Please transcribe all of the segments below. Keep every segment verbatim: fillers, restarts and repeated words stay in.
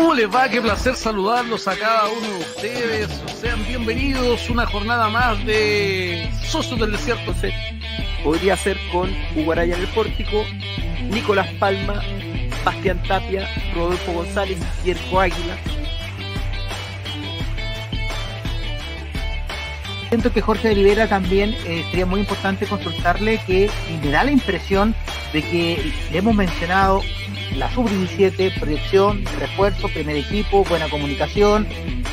¿Cómo les va? Qué placer saludarlos a cada uno de ustedes. Sean bienvenidos una jornada más de Socios del Desierto. Podría ser con Hugo Araya en el pórtico, Nicolás Palma, Bastián Tapia, Rodolfo González y Erco Águila. Siento que Jorge de Rivera también eh, sería muy importante consultarle, que me da la impresión de que le hemos mencionado la sub diecisiete, proyección, refuerzo, primer equipo, buena comunicación.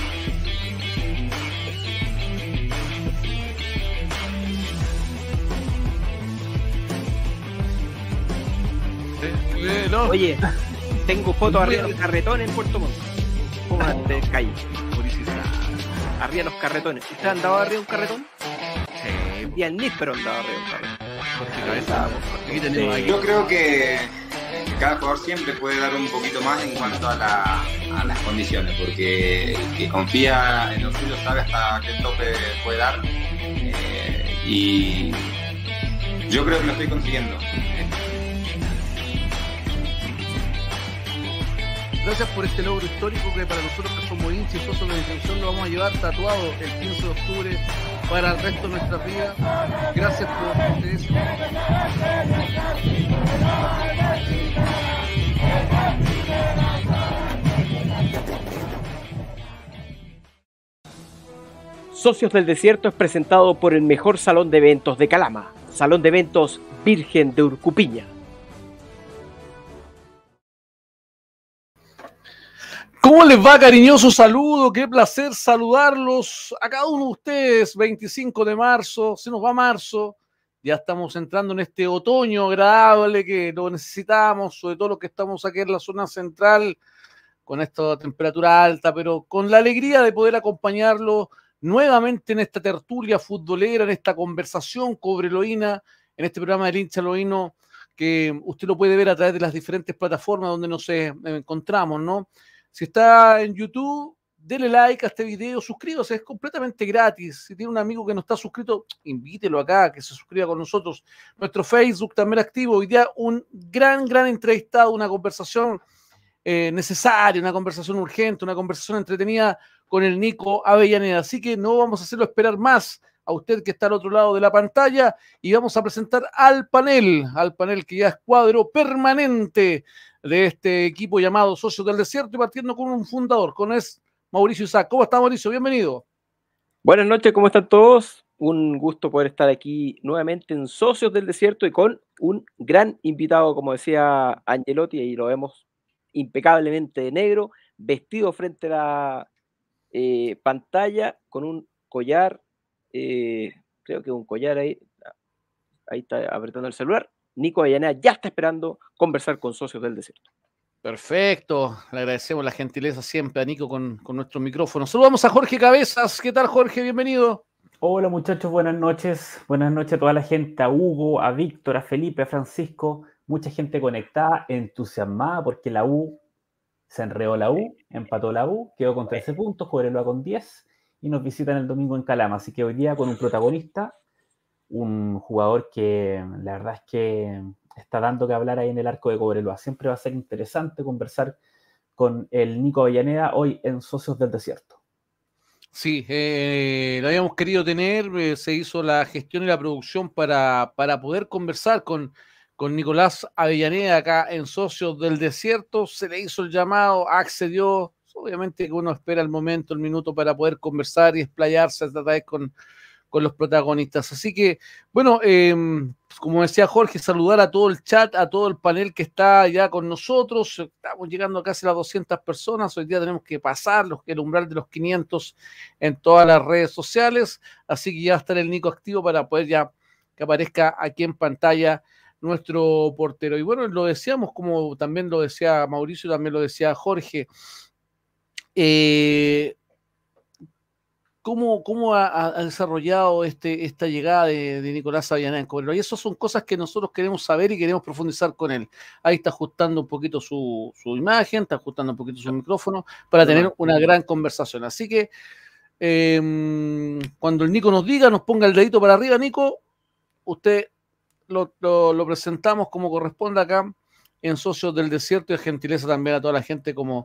Eh, no. Oye, tengo fotos arriba del carretón en Puerto Montt. ¿Cómo de calle? Arriba los carretones. ¿Usted ha andado arriba de un carretón? Sí. Y el níspero andaba arriba de un carretón. Aquí tenemos aquí. Yo creo que cada jugador siempre puede dar un poquito más en cuanto a, la, a las condiciones, porque el que confía en lo suyo sabe hasta qué tope puede dar, eh, y yo creo que lo estoy consiguiendo. Gracias por este logro histórico que para nosotros que somos hinchas y socios de la institución lo vamos a llevar tatuado el quince de octubre para el resto de nuestras vidas. Gracias por ustedes. Socios del Desierto es presentado por el mejor salón de eventos de Calama, Salón de Eventos Virgen de Urcupiña. ¿Cómo les va? Cariñoso saludo, qué placer saludarlos a cada uno de ustedes. veinticinco de marzo, se nos va marzo, ya estamos entrando en este otoño agradable que lo necesitamos, sobre todo los que estamos aquí en la zona central, con esta temperatura alta, pero con la alegría de poder acompañarlo nuevamente en esta tertulia futbolera, en esta conversación cobreloína, en este programa del hincha loíno, que usted lo puede ver a través de las diferentes plataformas donde nos eh, encontramos, ¿no? Si está en YouTube, dele like a este video, suscríbase, es completamente gratis. Si tiene un amigo que no está suscrito, invítelo acá, que se suscriba con nosotros. Nuestro Facebook también activo. Hoy día un gran, gran entrevistado, una conversación eh, necesaria, una conversación urgente, una conversación entretenida con el Nico Avellaneda. Así que no vamos a hacerlo esperar más a usted que está al otro lado de la pantalla y vamos a presentar al panel, al panel que ya es cuadro permanente de este equipo llamado Socios del Desierto, y partiendo con un fundador, con es Mauricio Isaac. ¿Cómo está, Mauricio? Bienvenido. Buenas noches, ¿cómo están todos? Un gusto poder estar aquí nuevamente en Socios del Desierto y con un gran invitado, como decía Angelotti, y lo vemos impecablemente de negro, vestido frente a la eh, pantalla, con un collar, eh, creo que un collar ahí, ahí está apretando el celular. Nico Avellaneda ya está esperando conversar con Socios del Desierto. Perfecto, le agradecemos la gentileza siempre a Nico con, con nuestro micrófono. Saludamos a Jorge Cabezas. ¿Qué tal, Jorge? Bienvenido. Hola muchachos, buenas noches. Buenas noches a toda la gente, a Hugo, a Víctor, a Felipe, a Francisco. Mucha gente conectada, entusiasmada porque la U, se enredó la U, empató la U, quedó con trece puntos, Cobreloa con diez y nos visitan el domingo en Calama. Así que hoy día con un protagonista, un jugador que la verdad es que está dando que hablar ahí en el arco de Cobreloa. Siempre va a ser interesante conversar con el Nico Avellaneda hoy en Socios del Desierto. Sí, eh, lo habíamos querido tener, eh, se hizo la gestión y la producción para, para poder conversar con, con Nicolás Avellaneda acá en Socios del Desierto. Se le hizo el llamado, accedió. Obviamente que uno espera el momento, el minuto para poder conversar y explayarse esta vez con con los protagonistas. Así que, bueno, eh, como decía Jorge, saludar a todo el chat, a todo el panel que está ya con nosotros. Estamos llegando a casi a las doscientas personas. Hoy día tenemos que pasar los, el umbral de los quinientos en todas las redes sociales. Así que ya está el Nico activo para poder ya que aparezca aquí en pantalla nuestro portero. Y bueno, lo decíamos, como también lo decía Mauricio, también lo decía Jorge. Eh, ¿Cómo, cómo ha, ha desarrollado este, esta llegada de, de Nicolás Avellaneda en Cobreloa? Y esas son cosas que nosotros queremos saber y queremos profundizar con él. Ahí está ajustando un poquito su, su imagen, está ajustando un poquito su micrófono para tener una gran conversación. Así que eh, cuando el Nico nos diga, nos ponga el dedito para arriba, Nico, usted lo, lo, lo presentamos como corresponde acá en Socios del Desierto, y gentileza también a toda la gente como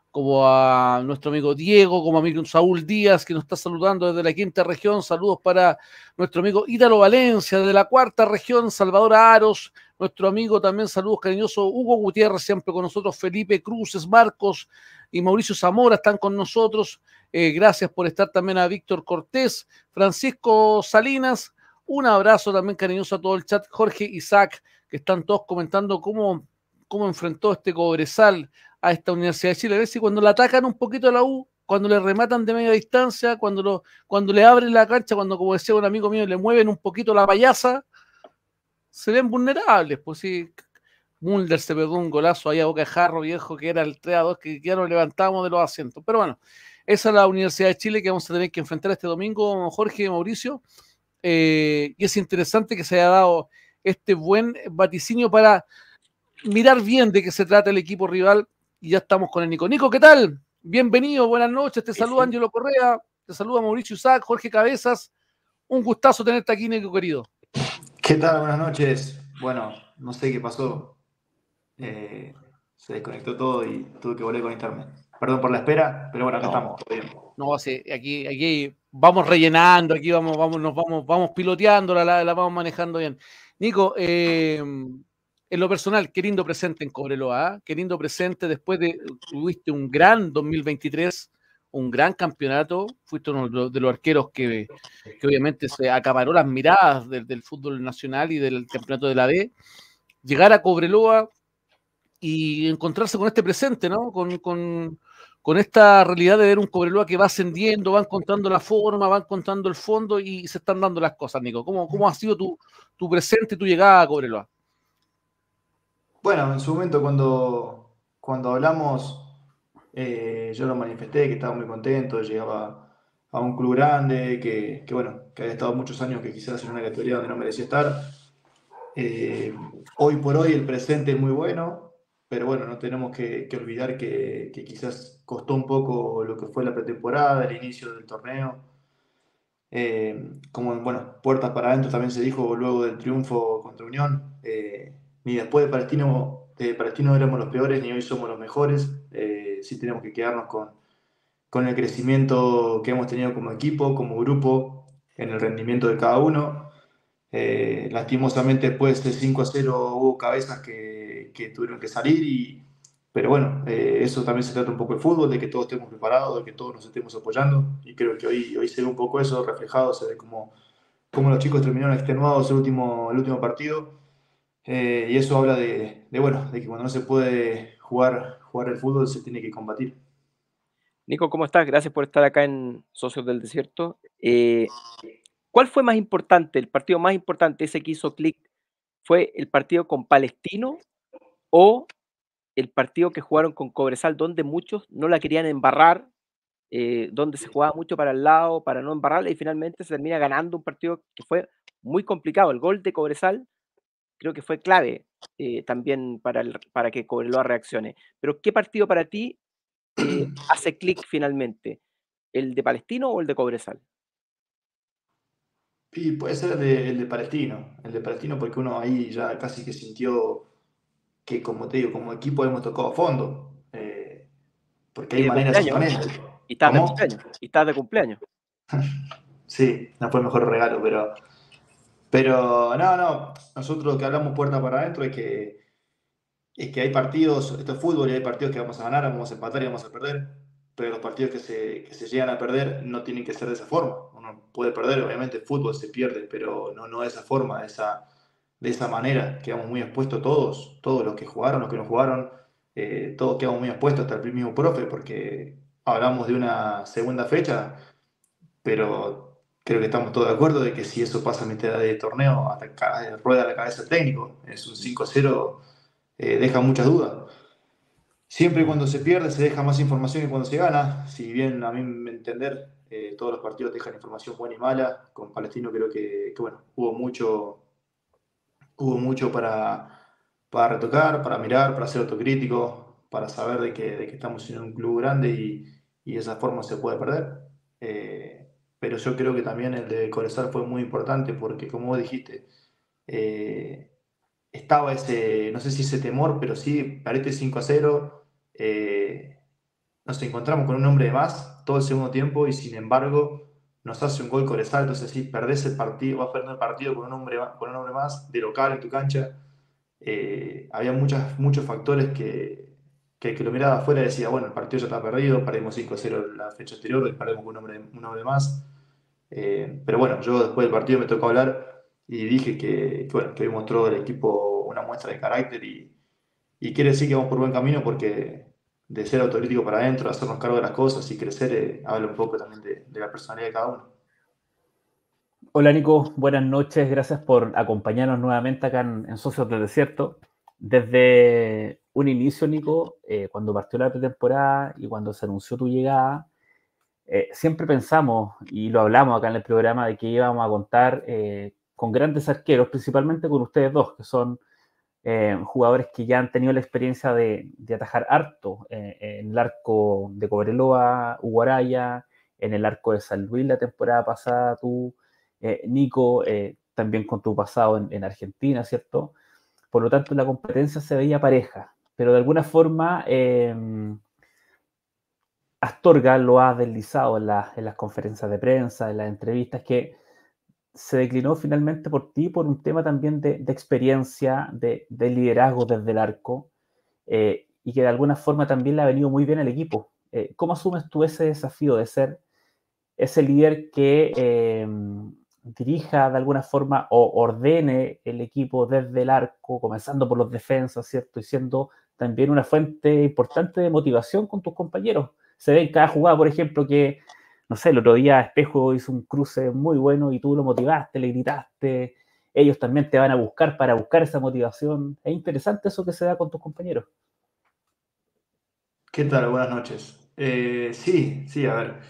como a nuestro amigo Diego, como a amigo Saúl Díaz, que nos está saludando desde la quinta región. Saludos para nuestro amigo Ítalo Valencia, desde la cuarta región, Salvador Aros, nuestro amigo también, saludos cariñosos, Hugo Gutiérrez, siempre con nosotros, Felipe Cruces, Marcos y Mauricio Zamora están con nosotros. Eh, gracias por estar también a Víctor Cortés, Francisco Salinas. Un abrazo también cariñoso a todo el chat, Jorge, Isaac, que están todos comentando cómo, cómo enfrentó este Cobresal a esta Universidad de Chile. A ver si cuando le atacan un poquito a la U, cuando le rematan de media distancia, cuando, lo, cuando le abren la cancha, cuando, como decía un amigo mío, le mueven un poquito la payasa, se ven vulnerables. Pues sí, Mulder se pegó un golazo ahí a boca de jarro viejo, que era el tres a dos, que ya nos levantamos de los asientos. Pero bueno, esa es la Universidad de Chile que vamos a tener que enfrentar este domingo, Jorge y Mauricio. Eh, y es interesante que se haya dado este buen vaticinio para mirar bien de qué se trata el equipo rival. Y ya estamos con el Nico. Nico, ¿qué tal? Bienvenido, buenas noches. Te saluda sí, Ángelo Correa, te saluda Mauricio Isaac, Jorge Cabezas. Un gustazo tenerte aquí, Nico, querido. ¿Qué tal? Buenas noches. Bueno, no sé qué pasó. Eh, se desconectó todo y tuve que volver a conectarme. Perdón por la espera, pero bueno, acá no, estamos. Todo bien. No, sí, aquí, aquí vamos rellenando, aquí vamos, vamos, nos vamos, vamos piloteando, la, la, la vamos manejando bien. Nico, eh, en lo personal, qué lindo presente en Cobreloa, ¿eh? Qué lindo presente después de, tuviste un gran dos mil veintitrés, un gran campeonato, fuiste uno de los arqueros que, que obviamente se acaparó las miradas del, del fútbol nacional y del campeonato de la B. Llegar a Cobreloa y encontrarse con este presente, ¿no? Con, con, con esta realidad de ver un Cobreloa que va ascendiendo, va encontrando la forma, va encontrando el fondo y se están dando las cosas, Nico. ¿Cómo, cómo ha sido tu, tu presente y tu llegada a Cobreloa? Bueno, en su momento cuando, cuando hablamos, eh, yo lo manifesté, que estaba muy contento, llegaba a un club grande, que, que bueno, que había estado muchos años, que quizás en una categoría donde no merecía estar. Eh, hoy por hoy el presente es muy bueno, pero bueno, no tenemos que, que olvidar que, que quizás costó un poco lo que fue la pretemporada, el inicio del torneo. Eh, como, bueno, puertas para adentro también se dijo luego del triunfo contra Unión. Eh, ni después de Palestino, de Palestino éramos los peores, ni hoy somos los mejores. Eh, sí tenemos que quedarnos con, con el crecimiento que hemos tenido como equipo, como grupo, en el rendimiento de cada uno. Eh, lastimosamente después de cinco a cero hubo cabezas que, que tuvieron que salir, y, pero bueno, eh, eso también se trata un poco de fútbol, de que todos estemos preparados, de que todos nos estemos apoyando, y creo que hoy, hoy se ve un poco eso reflejado, se ve como, como los chicos terminaron extenuados el último, el último partido, eh, y eso habla de, de, bueno, de que cuando no se puede jugar, jugar el fútbol se tiene que combatir. Nico, ¿cómo estás? Gracias por estar acá en Socios del Desierto. Eh, ¿Cuál fue más importante, el partido más importante, ese que hizo clic? ¿Fue el partido con Palestino o el partido que jugaron con Cobresal, donde muchos no la querían embarrar, eh, donde se jugaba mucho para el lado, para no embarrarla, y finalmente se termina ganando un partido que fue muy complicado? El gol de Cobresal creo que fue clave eh, también para, el, para que Cobreloa reaccione. Pero ¿qué partido para ti eh, hace clic finalmente? ¿El de Palestino o el de Cobresal? Y puede ser el de, el de Palestino, el de Palestino porque uno ahí ya casi que sintió que, como te digo, como equipo hemos tocado a fondo, eh, porque hay Y de maneras cumpleaños, imponentes. y estás de ¿Cómo? cumpleaños, y estás de cumpleaños. Sí, no fue el mejor regalo, pero, pero no, no, nosotros lo que hablamos puerta para adentro es que, es que hay partidos, esto es fútbol y hay partidos que vamos a ganar, vamos a empatar y vamos a perder, pero los partidos que se, que se llegan a perder no tienen que ser de esa forma. Uno puede perder, obviamente el fútbol se pierde, pero no, no de esa forma, de esa, de esa manera. Quedamos muy expuestos todos, todos los que jugaron, los que no jugaron, eh, todos quedamos muy expuestos, hasta el mismo profe, porque hablamos de una segunda fecha, pero creo que estamos todos de acuerdo de que si eso pasa a mitad de torneo, hasta rueda la cabeza el técnico. Es un cinco a cero, eh, deja muchas dudas. Siempre cuando se pierde se deja más información que cuando se gana. Si bien a mí me entender, eh, todos los partidos dejan información buena y mala. Con Palestino creo que, que bueno, hubo mucho, hubo mucho para, para retocar, para mirar, para ser autocrítico, para saber de que, de que estamos en un club grande y, y de esa forma se puede perder. Eh, pero yo creo que también el de Cobresal fue muy importante porque, como vos dijiste, eh, estaba ese, no sé si ese temor, pero sí, parece cinco a cero. Eh, nos encontramos con un hombre de más todo el segundo tiempo y sin embargo nos hace un gol Cobresal. Entonces, si perdés el partido, vas perdiendo el partido con un hombre, con un hombre más de local en tu cancha. Eh, había muchas, muchos factores que, que el que lo miraba afuera decía, bueno, el partido ya está perdido, perdimos cinco a cero la fecha anterior, y perdemos con un hombre, un hombre más. Eh, pero bueno, yo después del partido me tocó hablar y dije que, que, bueno, que hoy mostró el equipo una muestra de carácter y, y quiere decir que vamos por buen camino porque de ser autocrítico para adentro, hacernos cargo de las cosas y crecer, eh, habla un poco también de, de la personalidad de cada uno. Hola Nico, buenas noches, gracias por acompañarnos nuevamente acá en, en Socios del Desierto. Desde un inicio, Nico, eh, cuando partió la pretemporada y cuando se anunció tu llegada, eh, siempre pensamos, y lo hablamos acá en el programa, de que íbamos a contar eh, con grandes arqueros, principalmente con ustedes dos, que son eh, jugadores que ya han tenido la experiencia de, de atajar harto eh, en el arco de Cobreloa, Hugo Araya, en el arco de San Luis la temporada pasada, tú, eh, Nico, eh, también con tu pasado en, en Argentina, ¿cierto? Por lo tanto, la competencia se veía pareja, pero de alguna forma eh, Astorga lo ha deslizado en, la, en las conferencias de prensa, en las entrevistas, que se declinó finalmente por ti por un tema también de, de experiencia, de, de liderazgo desde el arco, eh, y que de alguna forma también le ha venido muy bien al equipo. Eh, ¿Cómo asumes tú ese desafío de ser ese líder que eh, dirija de alguna forma o ordene el equipo desde el arco, comenzando por los defensas, ¿cierto? Y siendo también una fuente importante de motivación con tus compañeros? Se ve en cada jugada, por ejemplo, que, no sé, el otro día Espejo hizo un cruce muy bueno y tú lo motivaste, le gritaste. Ellos también te van a buscar para buscar esa motivación. Es interesante eso que se da con tus compañeros. ¿Qué tal? Buenas noches. Eh, sí, sí, a ver.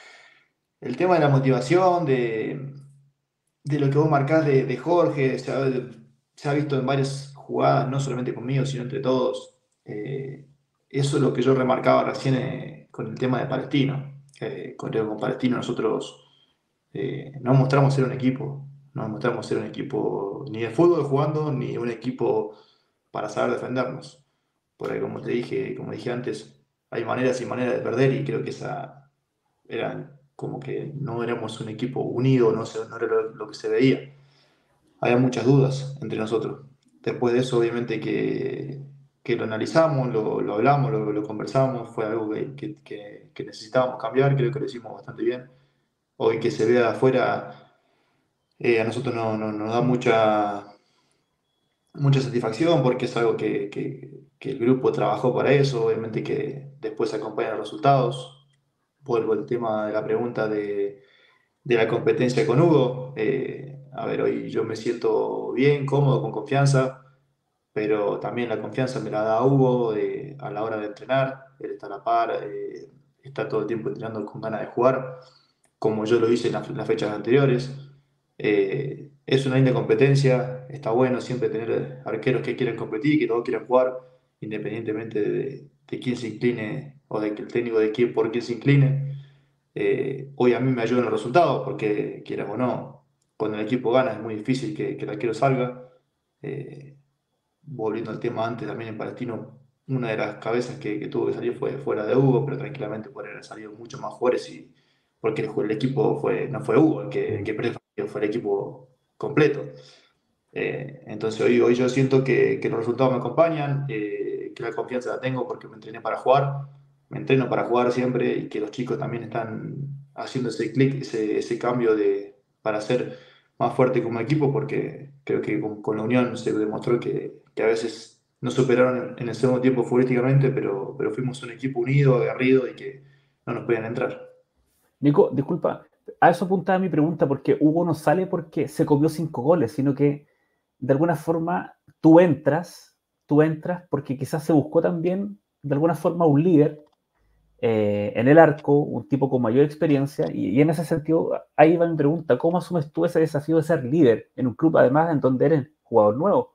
El tema de la motivación, de, de lo que vos marcás de, de Jorge, se ha, se ha visto en varias jugadas, no solamente conmigo, sino entre todos. Eh, eso es lo que yo remarcaba recién eh, con el tema de Palestino. Eh, con, con Palestino nosotros eh, no mostramos ser un equipo, no mostramos ser un equipo ni de fútbol jugando, ni un equipo para saber defendernos. Porque como te dije, como dije antes, hay maneras y maneras de perder y creo que esa era como que no éramos un equipo unido, no, sé, no era lo, lo que se veía. Había muchas dudas entre nosotros. Después de eso, obviamente que, que lo analizamos, lo, lo hablamos, lo, lo conversamos, fue algo que, que, que, que necesitábamos cambiar, creo que lo hicimos bastante bien. Hoy que se vea afuera, eh, a nosotros no, no, nos da mucha, mucha satisfacción porque es algo que, que, que el grupo trabajó para eso, obviamente que después acompañan los resultados. Vuelvo al tema de la pregunta de, de la competencia con Hugo. Eh, a ver, hoy yo me siento bien, cómodo, con confianza, pero también la confianza me la da Hugo eh, a la hora de entrenar. Él está a la par, eh, está todo el tiempo entrenando con ganas de jugar, como yo lo hice en, la, en las fechas anteriores. Eh, es una linda competencia, está bueno siempre tener arqueros que quieren competir, que todos quieren jugar, independientemente de, de quién se incline o de que el técnico de quién por quién se incline. Eh, hoy a mí me ayudan los resultados porque, quieras o no, cuando el equipo gana es muy difícil que, que el arquero salga. Eh, volviendo al tema antes, también en Palestino, una de las cabezas que, que tuvo que salir fue fuera de Hugo, pero tranquilamente podría haber salido mucho más jugadores y, porque el, el equipo fue, no fue Hugo el que, el que perdió, fue el equipo completo. Eh, entonces hoy, hoy yo siento que, que los resultados me acompañan, eh, que la confianza la tengo porque me entrené para jugar, me entreno para jugar siempre y que los chicos también están haciendo ese clic, ese, ese cambio de, para ser más fuerte como equipo, porque creo que con, con la unión se demostró que, que a veces nos superaron en el segundo tiempo futbolísticamente, pero, pero fuimos un equipo unido, aguerrido y que no nos podían entrar. Nico, disculpa, a eso apuntaba mi pregunta, porque Hugo no sale porque se comió cinco goles, sino que de alguna forma tú entras, tú entras porque quizás se buscó también de alguna forma un líder eh, en el arco, un tipo con mayor experiencia, y, y en ese sentido ahí va mi pregunta: ¿cómo asumes tú ese desafío de ser líder en un club además en donde eres jugador nuevo?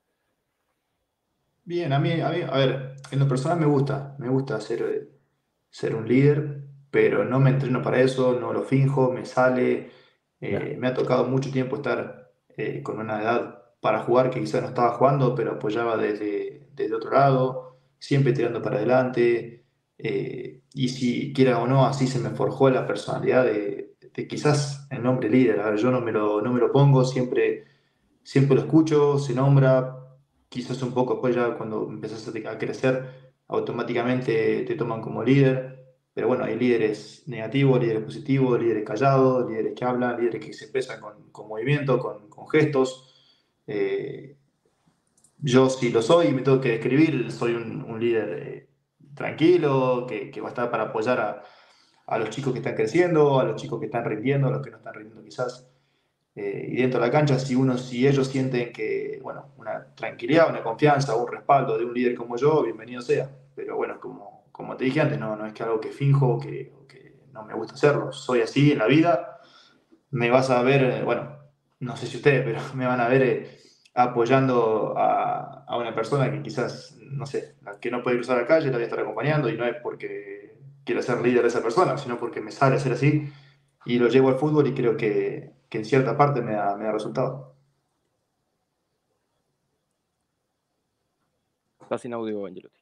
Bien, a mí, a mí, a ver, en lo personal me gusta, me gusta ser, ser un líder, pero no me entreno para eso, no lo finjo, me sale. Eh, me ha tocado mucho tiempo estar eh, con una edad para jugar que quizás no estaba jugando, pero apoyaba desde, desde otro lado, siempre tirando para adelante. Eh, y si quiera o no, así se me forjó la personalidad de, de quizás el nombre líder. A ver, yo no me lo, no me lo pongo, siempre, siempre lo escucho, se nombra, quizás un poco después ya cuando empezás a, a crecer, automáticamente te toman como líder. Pero bueno, hay líderes negativos, líderes positivos, líderes callados, líderes que hablan, líderes que se expresan con, con movimiento, con, con gestos. Eh, yo si lo soy y me tengo que describir, soy un, un líder eh, tranquilo, que, que va a estar para apoyar a, a los chicos que están creciendo, a los chicos que están rindiendo, a los que no están rindiendo quizás. Eh, y dentro de la cancha, si, uno, si ellos sienten que, bueno, una tranquilidad, una confianza, un respaldo de un líder como yo, bienvenido sea. Pero bueno, como, como te dije antes, no, no es que algo que finjo o que, o que no me gusta hacerlo. Soy así en la vida. Me vas a ver, eh, bueno, no sé si ustedes, pero me van a ver eh, apoyando a, a una persona que quizás, no sé, la que no puede cruzar la calle, la voy a estar acompañando y no es porque quiera ser líder de esa persona, sino porque me sale ser así y lo llevo al fútbol y creo que, que en cierta parte me da, me da resultado. Está sin audio, Angelotti.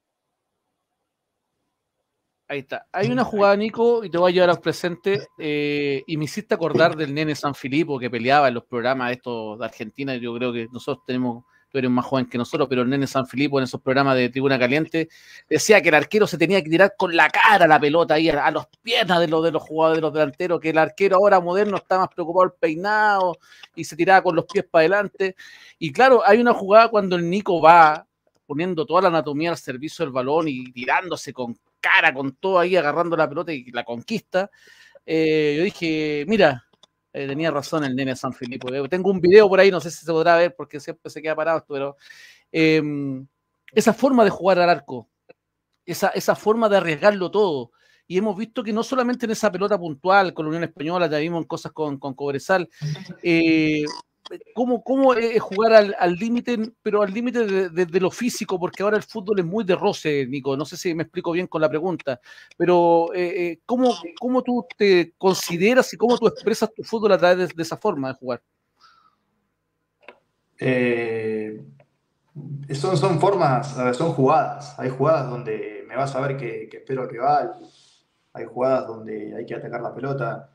Ahí está. Hay una jugada, Nico, y te voy a llevar al presente, eh, y me hiciste acordar del nene San Filipo que peleaba en los programas estos de Argentina. Yo creo que nosotros tenemos, tú eres más joven que nosotros, pero el nene San Filipo en esos programas de Tribuna Caliente decía que el arquero se tenía que tirar con la cara a la pelota ahí, a, a las piernas de los, de los jugadores, de los delanteros, que el arquero ahora moderno está más preocupado el peinado y se tiraba con los pies para adelante. Y claro, hay una jugada cuando el Nico va poniendo toda la anatomía al servicio del balón y tirándose con cara, con todo ahí, agarrando la pelota y la conquista. Eh, yo dije, mira, eh, tenía razón el nene San Filipo. Eh, tengo un video por ahí, no sé si se podrá ver porque siempre se queda parado, pero eh, esa forma de jugar al arco, esa, esa forma de arriesgarlo todo. Y hemos visto que no solamente en esa pelota puntual con la Unión Española, ya vimos en cosas con, con Cobresal, eh, ¿Cómo, cómo es jugar al límite, pero al límite de, de, de lo físico? Porque ahora el fútbol es muy de roce, Nico. No sé si me explico bien con la pregunta, pero eh, ¿cómo, ¿cómo tú te consideras y cómo tú expresas tu fútbol a través de, de esa forma de jugar? Eh, son, son formas, son jugadas. Hay jugadas donde me vas a ver que, que espero al rival. Hay jugadas donde hay que atacar la pelota.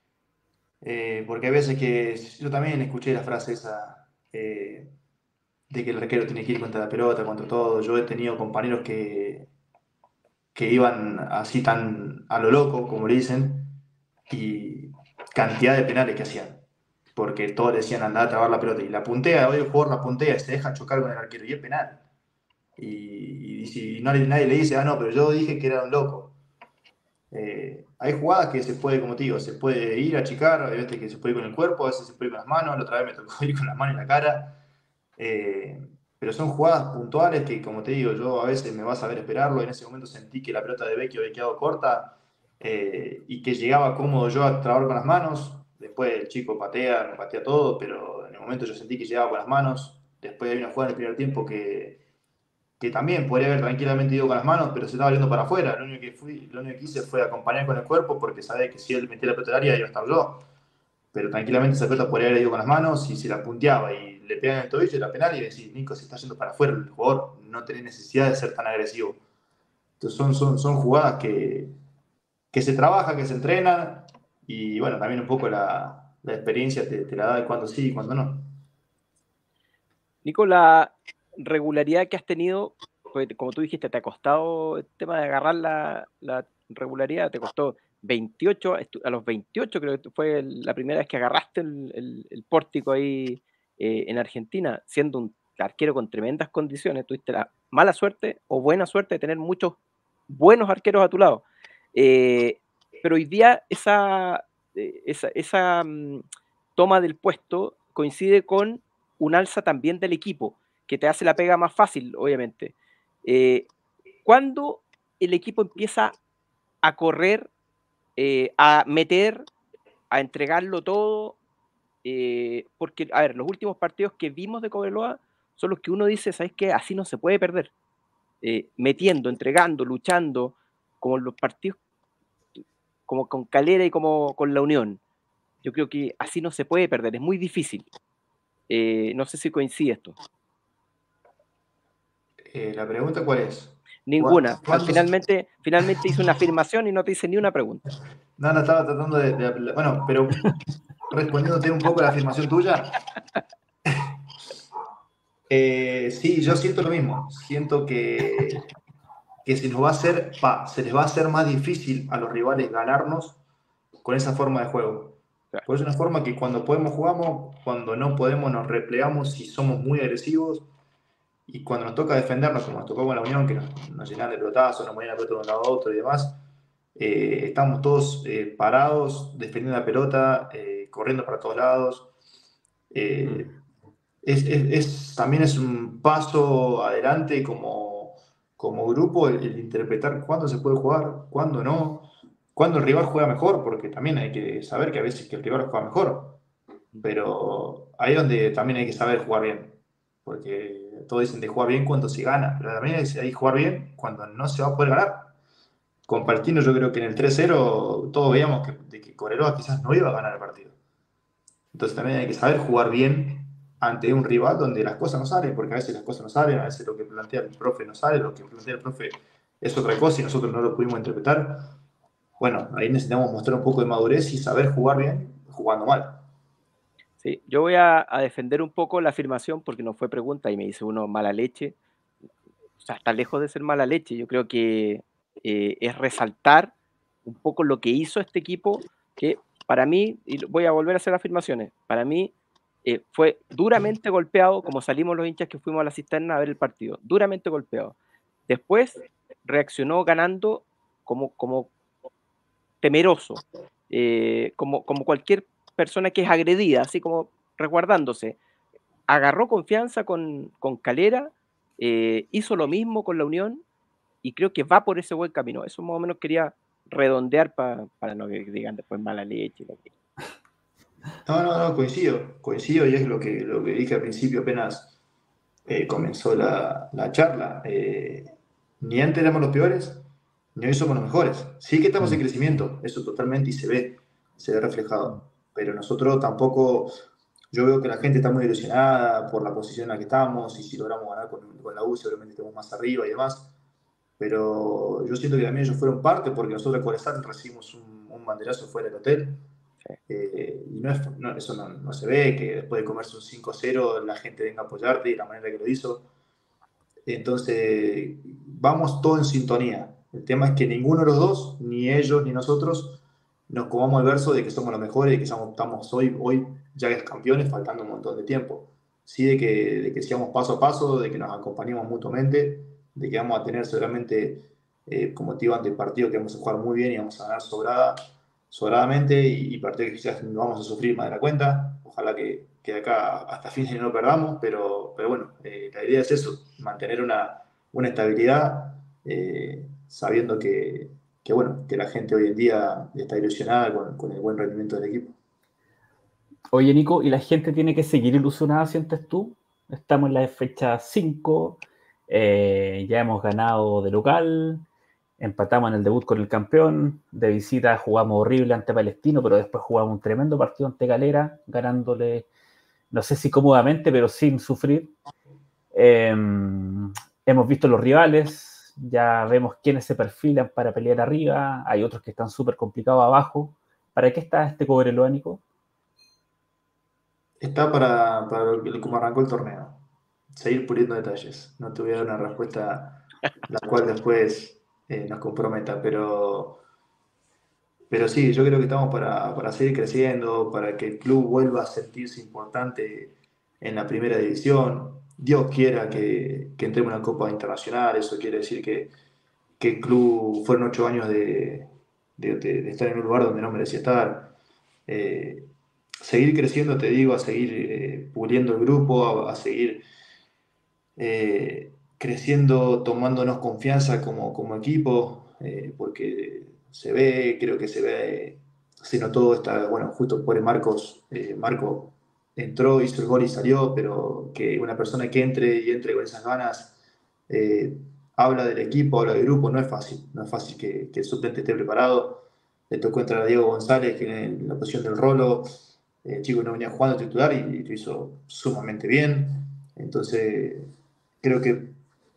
Eh, porque hay veces que yo también escuché la frase esa eh, de que el arquero tiene que ir contra la pelota, contra todo. Yo he tenido compañeros que, que iban así tan a lo loco, como le dicen, y cantidad de penales que hacían. Porque todos decían andar a trabar la pelota. Y la puntea, hoy el jugador la puntea y se deja chocar con el arquero. Y es penal. Y, y si no, nadie le dice, ah, no, pero yo dije que era un loco. Eh, hay jugadas que se puede, como te digo, se puede ir a achicar, hay veces que se puede ir con el cuerpo, a veces se puede ir con las manos, la otra vez me tocó ir con las manos en la cara. Eh, pero son jugadas puntuales que, como te digo, yo a veces me vas a ver esperarlo. En ese momento sentí que la pelota de Vecchio había quedado corta eh, y que llegaba cómodo yo a trabar con las manos. Después el chico patea, me patea todo, pero en el momento yo sentí que llegaba con las manos. Después hay una jugada en el primer tiempo que que también podría haber tranquilamente ido con las manos, pero se estaba yendo para afuera. Lo único que, fui, lo único que hice fue acompañar con el cuerpo porque sabía que si él metía la pelota al área iba a estar yo. Pero tranquilamente esa pelota podría haber ido con las manos y si la punteaba y le pegan en el tobillo era penal y decís, Nico, se está yendo para afuera el jugador, no tenés necesidad de ser tan agresivo. Entonces son, son, son jugadas que, que se trabajan, que se entrenan y bueno, también un poco la, la experiencia te, te la da de cuándo sí y cuándo no. Nico, la regularidad que has tenido, pues, como tú dijiste, te ha costado el tema de agarrar la, la regularidad, te costó veintiocho, a los veintiocho creo que fue la primera vez que agarraste el, el, el pórtico ahí eh, en Argentina, siendo un arquero con tremendas condiciones. Tuviste la mala suerte o buena suerte de tener muchos buenos arqueros a tu lado. Eh, pero hoy día esa, esa, esa um, toma del puesto coincide con un alza también del equipo, que te hace la pega más fácil, obviamente. Eh, ¿Cuándo el equipo empieza a correr, eh, a meter, a entregarlo todo? Eh, porque, a ver, los últimos partidos que vimos de Cobreloa son los que uno dice, ¿sabes qué? Así no se puede perder. Eh, metiendo, entregando, luchando, como los partidos, como con Calera y como con la Unión. Yo creo que así no se puede perder, es muy difícil. Eh, no sé si coincide esto. Eh, ¿La pregunta cuál es? Ninguna. Al ¿Cuántos- finalmente, finalmente hice una afirmación y no te hice ni una pregunta. No, no, estaba tratando de, de- Bueno, pero respondiéndote un poco a la afirmación tuya. eh, sí, yo siento lo mismo. Siento que, que se nos va a hacer, va, se les va a hacer más difícil a los rivales ganarnos con esa forma de juego. Claro. Pues es una forma que cuando podemos jugamos, cuando no podemos nos replegamos y somos muy agresivos. Y cuando nos toca defendernos, como nos tocó con la Unión, que nos, nos llenan de pelotazos, nos movían la pelota de un lado a otro y demás, eh, estamos todos eh, parados, defendiendo la pelota, eh, corriendo para todos lados. Eh, es, es, es, también es un paso adelante como, como grupo el, el interpretar cuándo se puede jugar, cuándo no, cuándo el rival juega mejor, porque también hay que saber que a veces que el rival juega mejor, pero ahí es donde también hay que saber jugar bien, porque todos dicen de jugar bien cuando se gana, pero también hay que jugar bien cuando no se va a poder ganar. Con Palestino yo creo que en el tres cero todos veíamos que, de que Cobreloa quizás no iba a ganar el partido. Entonces también hay que saber jugar bien ante un rival donde las cosas no salen, porque a veces las cosas no salen, a veces lo que plantea el profe no sale, lo que plantea el profe es otra cosa y nosotros no lo pudimos interpretar. Bueno, ahí necesitamos mostrar un poco de madurez y saber jugar bien jugando mal. Sí, yo voy a, a defender un poco la afirmación porque no fue pregunta y me dice uno mala leche. O sea, está lejos de ser mala leche. Yo creo que eh, es resaltar un poco lo que hizo este equipo, que para mí, y voy a volver a hacer afirmaciones, para mí eh, fue duramente golpeado, como salimos los hinchas que fuimos a la cisterna a ver el partido, duramente golpeado. Después reaccionó ganando como, como temeroso, eh, como, como cualquier persona que es agredida, así como resguardándose. Agarró confianza con, con Calera, eh, hizo lo mismo con la Unión y creo que va por ese buen camino. Eso más o menos quería redondear pa, para no que digan después mala leche. No, no, no, coincido, coincido y es lo que, lo que dije al principio apenas eh, comenzó la, la charla. Eh, ni antes éramos los peores, ni hoy somos los mejores. Sí que estamos en crecimiento, eso totalmente y se ve, se ve reflejado. Pero nosotros tampoco, yo veo que la gente está muy ilusionada por la posición en la que estamos y si logramos ganar con, con la U seguramente estemos más arriba y demás. Pero yo siento que también ellos fueron parte porque nosotros con Cobresal recibimos un, un banderazo fuera del hotel. Eh, y no es, no, eso no, no se ve, que después de comerse un cinco cero la gente venga a apoyarte y la manera que lo hizo. Entonces, vamos todos en sintonía. El tema es que ninguno de los dos, ni ellos ni nosotros, nos comamos el verso de que somos los mejores y que somos, estamos hoy, hoy ya campeones, faltando un montón de tiempo. Sí, de que, de que sigamos paso a paso, de que nos acompañemos mutuamente, de que vamos a tener seguramente, eh, como te digo, ante el partido que vamos a jugar muy bien y vamos a ganar sobrada, sobradamente y, y partidos que quizás no vamos a sufrir más de la cuenta. Ojalá que, que de acá hasta fin de año no perdamos, pero, pero bueno, eh, la idea es eso, mantener una, una estabilidad, eh, sabiendo que, que, bueno, que la gente hoy en día está ilusionada con, con el buen rendimiento del equipo. Oye, Nico, ¿y la gente tiene que seguir ilusionada, sientes tú? Estamos en la fecha cinco, eh, ya hemos ganado de local, empatamos en el debut con el campeón, de visita jugamos horrible ante Palestino, pero después jugamos un tremendo partido ante Calera, ganándole, no sé si cómodamente, pero sin sufrir. Eh, hemos visto los rivales, ya vemos quiénes se perfilan para pelear arriba, hay otros que están súper complicados abajo. ¿Para qué está este Cobreloa, Nico? Está para, para el, como arrancó el torneo, seguir puliendo detalles. No te voy a dar una respuesta la cual después eh, nos comprometa, pero, pero sí, yo creo que estamos para, para seguir creciendo, para que el club vuelva a sentirse importante en la primera división. Dios quiera que, que entremos en una Copa Internacional, eso quiere decir que, que el club fueron ocho años de, de, de, de estar en un lugar donde no merecía estar. Eh, seguir creciendo, te digo, a seguir eh, puliendo el grupo, a, a seguir eh, creciendo, tomándonos confianza como, como equipo, eh, porque se ve, creo que se ve, se notó, está, bueno, justo por Marcos, eh, Marco entró, hizo el gol y salió, pero que una persona que entre y entre con esas ganas, eh, habla del equipo, habla del grupo, no es fácil, no es fácil que, que el suplente esté preparado. Le tocó entrar a Diego González, que en la posición del Rolo, el chico no venía jugando titular y lo hizo sumamente bien. Entonces, creo que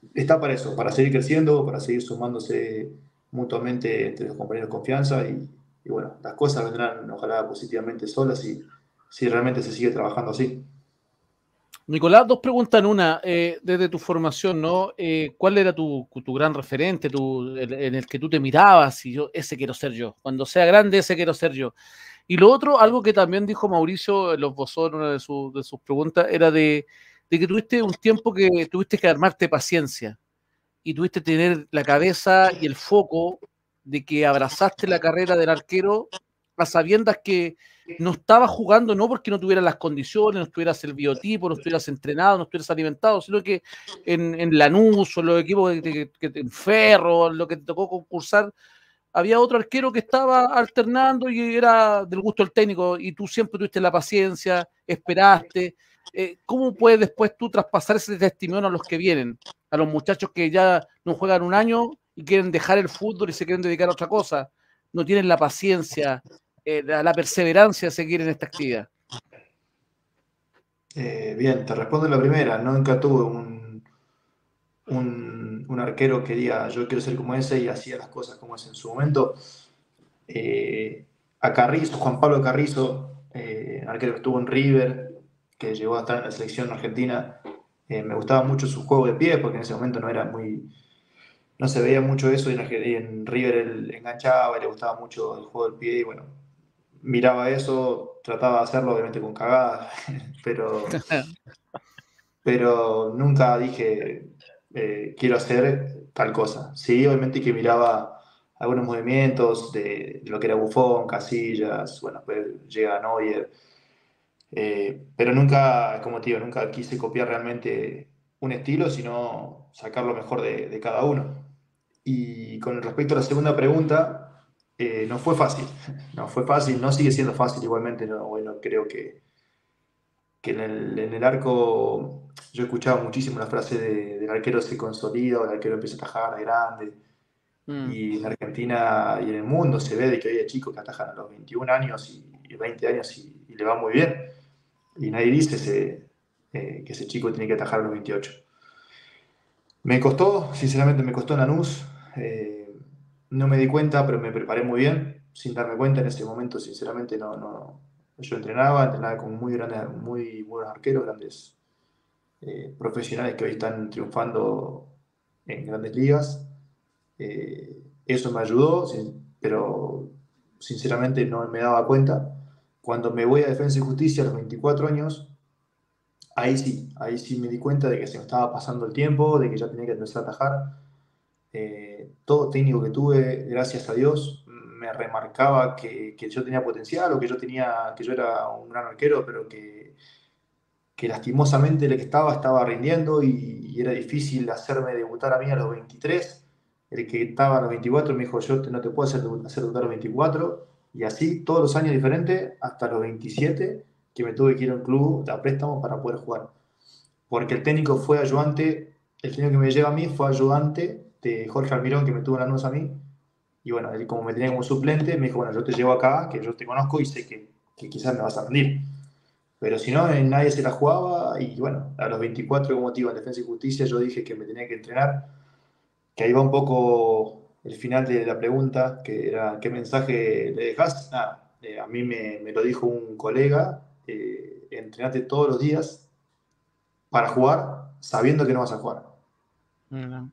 está para eso, para seguir creciendo, para seguir sumándose mutuamente entre los compañeros de confianza y, y bueno, las cosas vendrán ojalá positivamente solas y si realmente se sigue trabajando así. Nicolás, dos preguntas en una. Eh, desde tu formación, ¿no? Eh, ¿cuál era tu, tu gran referente tu, el, en el que tú te mirabas y yo, ese quiero ser yo? Cuando sea grande, ese quiero ser yo. Y lo otro, algo que también dijo Mauricio, lo esbozó en una de, su, de sus preguntas, era de, de que tuviste un tiempo que tuviste que armarte paciencia y tuviste que tener la cabeza y el foco de que abrazaste la carrera del arquero a sabiendas que no estabas jugando no porque no tuvieras las condiciones, no estuvieras el biotipo, no estuvieras entrenado, no estuvieras alimentado, sino que en, en Lanús o los equipos que, que, que en Ferro, lo que te tocó concursar, había otro arquero que estaba alternando y era del gusto del técnico y tú siempre tuviste la paciencia, esperaste. Eh, ¿Cómo puedes después tú traspasar ese testimonio a los que vienen? A los muchachos que ya no juegan un año y quieren dejar el fútbol y se quieren dedicar a otra cosa. No tienen la paciencia, eh, la, la perseverancia de seguir en esta actividad. Eh, bien, te respondo la primera. Nunca tuve un, un, un arquero que diga yo quiero ser como ese y hacía las cosas como ese en su momento. Eh, a Carrizo, Juan Pablo Carrizo, eh, arquero que estuvo en River, que llegó a estar en la selección argentina, eh, me gustaba mucho su juego de pie porque en ese momento no era muy... No se veía mucho eso y en, en River él enganchaba y le gustaba mucho el juego del pie y bueno, miraba eso, trataba de hacerlo obviamente con cagadas, pero, pero nunca dije eh, quiero hacer tal cosa. Sí, obviamente que miraba algunos movimientos de, de lo que era Buffon, Casillas, bueno, pues llega Neuer, eh, pero nunca, como te digo, nunca quise copiar realmente un estilo, sino sacar lo mejor de, de cada uno. Y con respecto a la segunda pregunta, eh, no fue fácil, no fue fácil, no sigue siendo fácil igualmente, no, bueno, creo que, que en, el, en el arco yo escuchaba muchísimo la frase de, del arquero se consolida o el arquero empieza a atajar de grande, mm. y en Argentina y en el mundo se ve de que hay chicos que atajan a los veintiún años y, y veinte años y, y le va muy bien, y nadie dice ese, eh, que ese chico tiene que atajar a los veintiocho. Me costó, sinceramente me costó en Lanús, eh, no me di cuenta, pero me preparé muy bien, sin darme cuenta en ese momento, sinceramente no, no, yo entrenaba, entrenaba con muy grandes, muy buenos arqueros, grandes eh, profesionales que hoy están triunfando en grandes ligas, eh, eso me ayudó, sin, pero sinceramente no me daba cuenta. Cuando me voy a Defensa y Justicia a los veinticuatro años, ahí sí, ahí sí me di cuenta de que se me estaba pasando el tiempo, de que ya tenía que empezar a atajar. Eh, todo técnico que tuve, gracias a Dios, me remarcaba que, que yo tenía potencial o que yo, tenía, que yo era un gran arquero, pero que, que lastimosamente el que estaba estaba rindiendo y, y era difícil hacerme debutar a mí a los veintitrés. El que estaba a los veinticuatro me dijo, yo te, no te puedo hacer, hacer debutar a los veinticuatro. Y así todos los años diferentes, hasta los veintisiete, que me tuve que ir a un club a préstamo para poder jugar. Porque el técnico fue ayudante, el técnico que me lleva a mí fue ayudante de Jorge Almirón, que me tuvo en Lanús a mí. Y bueno, él como me tenía como suplente, me dijo, bueno, yo te llevo acá, que yo te conozco y sé que, que quizás me vas a rendir. Pero si no, nadie se la jugaba. Y bueno, a los veinticuatro, como te digo, en Defensa y Justicia, yo dije que me tenía que entrenar. Que ahí va un poco el final de la pregunta, que era, ¿qué mensaje le dejás? Ah, eh, a mí me, me lo dijo un colega, eh, entrenate todos los días para jugar sabiendo que no vas a jugar. Uh-huh.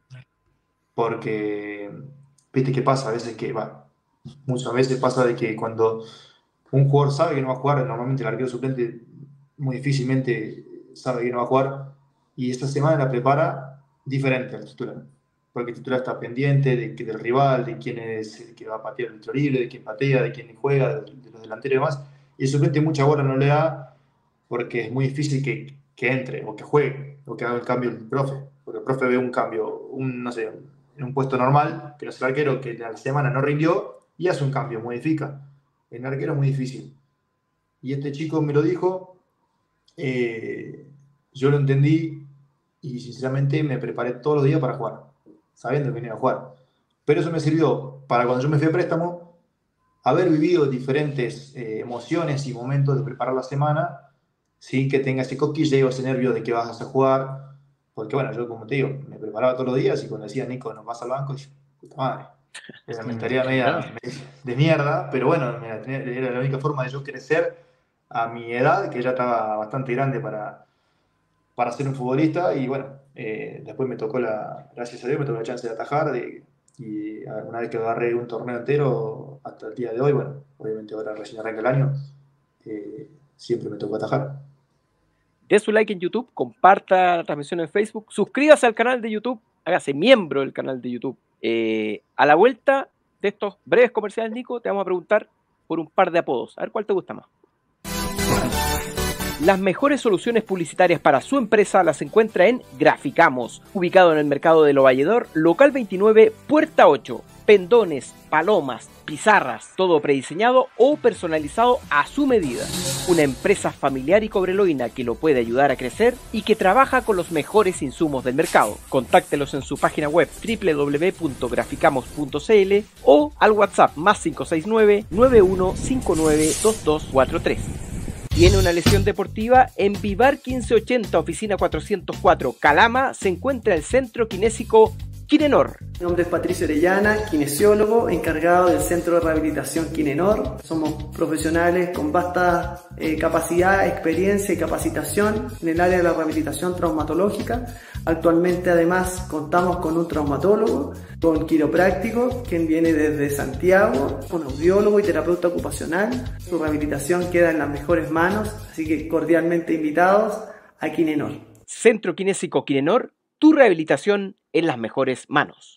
Porque, viste qué pasa, a veces que, va, muchas veces pasa de que cuando un jugador sabe que no va a jugar, normalmente el arquero suplente muy difícilmente sabe que no va a jugar, y esta semana la prepara diferente al titular. Porque el titular está pendiente de, de, del rival, de quién es el que va a patear el tiro libre, de quién patea, de quién juega, de, de los delanteros y demás. Y el suplente mucha bola no le da porque es muy difícil que, que entre o que juegue o que haga el cambio el profe. Porque el profe ve un cambio, un, no sé, en un puesto normal, que no es el arquero, que la semana no rindió y hace un cambio, modifica. En el arquero es muy difícil. Y este chico me lo dijo, eh, yo lo entendí y sinceramente me preparé todos los días para jugar, sabiendo que venía a jugar. Pero eso me sirvió para cuando yo me fui a préstamo, haber vivido diferentes eh, emociones y momentos de preparar la semana sin que tenga ese cosquilleo, ese nervio de que vas a jugar, porque bueno, yo como te digo, me preparaba todos los días y cuando decía Nico, nos vas al banco, y yo, puta madre, esa mentalidad media de mierda, pero bueno, mira, tenía- era la única forma de yo crecer a mi edad, que ya estaba bastante grande para, para ser un futbolista, y bueno, eh, después me tocó la, gracias a Dios, me tocó la chance de atajar, de, y una vez que agarré un torneo entero, hasta el día de hoy, bueno, obviamente ahora recién arranca el año, eh, siempre me tocó atajar. De su like en YouTube, comparta la transmisión en Facebook, suscríbase al canal de YouTube, hágase miembro del canal de YouTube. Eh, a la vuelta de estos breves comerciales, Nico, te vamos a preguntar por un par de apodos. A ver cuál te gusta más. Las mejores soluciones publicitarias para su empresa las encuentra en Graficamos, ubicado en el mercado de Lo Valledor, local veintinueve, puerta ocho. Pendones, palomas, pizarras, todo prediseñado o personalizado a su medida. Una empresa familiar y cobreloína que lo puede ayudar a crecer y que trabaja con los mejores insumos del mercado. Contáctelos en su página web doble u doble u doble u punto graficamos punto c l o al WhatsApp más cinco seis nueve, nueve uno cinco nueve, dos dos cuatro tres. ¿Tiene una lesión deportiva? En Vivar quince ochenta, oficina cuatrocientos cuatro, Calama, se encuentra el Centro Kinésico Kinenor. Mi nombre es Patricio Orellana, kinesiólogo, encargado del Centro de Rehabilitación Kinenor. Somos profesionales con vasta eh, capacidad, experiencia y capacitación en el área de la rehabilitación traumatológica. Actualmente además contamos con un traumatólogo, con quiropráctico, quien viene desde Santiago, un audiólogo y terapeuta ocupacional. Su rehabilitación queda en las mejores manos, así que cordialmente invitados a Kinenor. Centro Kinésico Kinenor, tu rehabilitación en las mejores manos.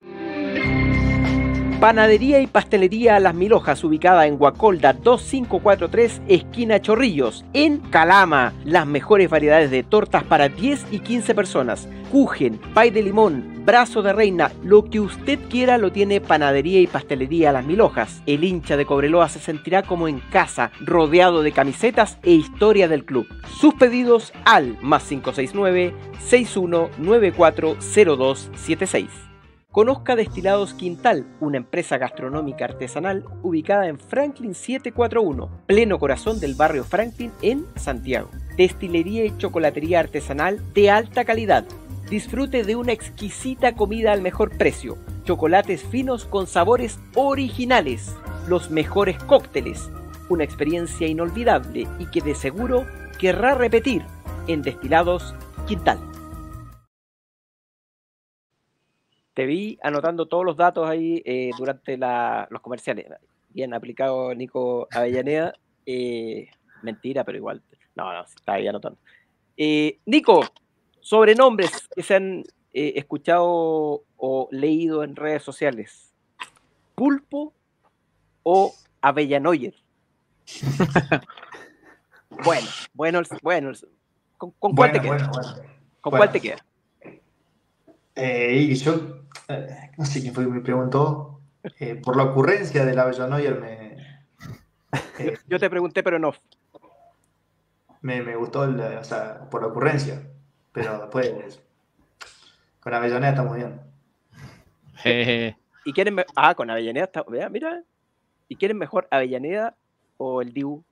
Panadería y Pastelería Las Mil Hojas, ubicada en Guacolda dos cinco cuatro tres, esquina Chorrillos, en Calama. Las mejores variedades de tortas para diez y quince personas. Kuchen, pay de limón, brazo de reina, lo que usted quiera lo tiene Panadería y Pastelería Las Mil Hojas. El hincha de Cobreloa se sentirá como en casa, rodeado de camisetas e historia del club. Sus pedidos al más cinco seis nueve, seis uno nueve cuatro cero dos siete seis. Conozca Destilados Quintal, una empresa gastronómica artesanal ubicada en Franklin setecientos cuarenta y uno, pleno corazón del barrio Franklin en Santiago. Destilería y chocolatería artesanal de alta calidad. Disfrute de una exquisita comida al mejor precio. Chocolates finos con sabores originales. Los mejores cócteles. Una experiencia inolvidable y que de seguro querrá repetir en Destilados Quintal. Te vi anotando todos los datos ahí eh, durante la, los comerciales. Bien aplicado, Nico Avellaneda. Eh, mentira, pero igual. No, no, está ahí anotando. Eh, Nico, sobrenombres que se han eh, escuchado o leído en redes sociales. ¿Pulpo o Avellanoyer? Bueno, bueno, bueno. ¿Con, con cuál Bueno, te queda? bueno, bueno. ¿Con Bueno. cuál te queda? Eh, y yo, eh, no sé quién fue que me preguntó, eh, por la ocurrencia del Avellanoyer me, eh, Yo te pregunté, pero no. me, me gustó, el, o sea, por la ocurrencia, pero después con Avellaneda está muy bien. Jeje. ¿Y quieren me- Ah, con Avellaneda está. Vea, mira. ¿Y quieren mejor Avellaneda o el Dibu?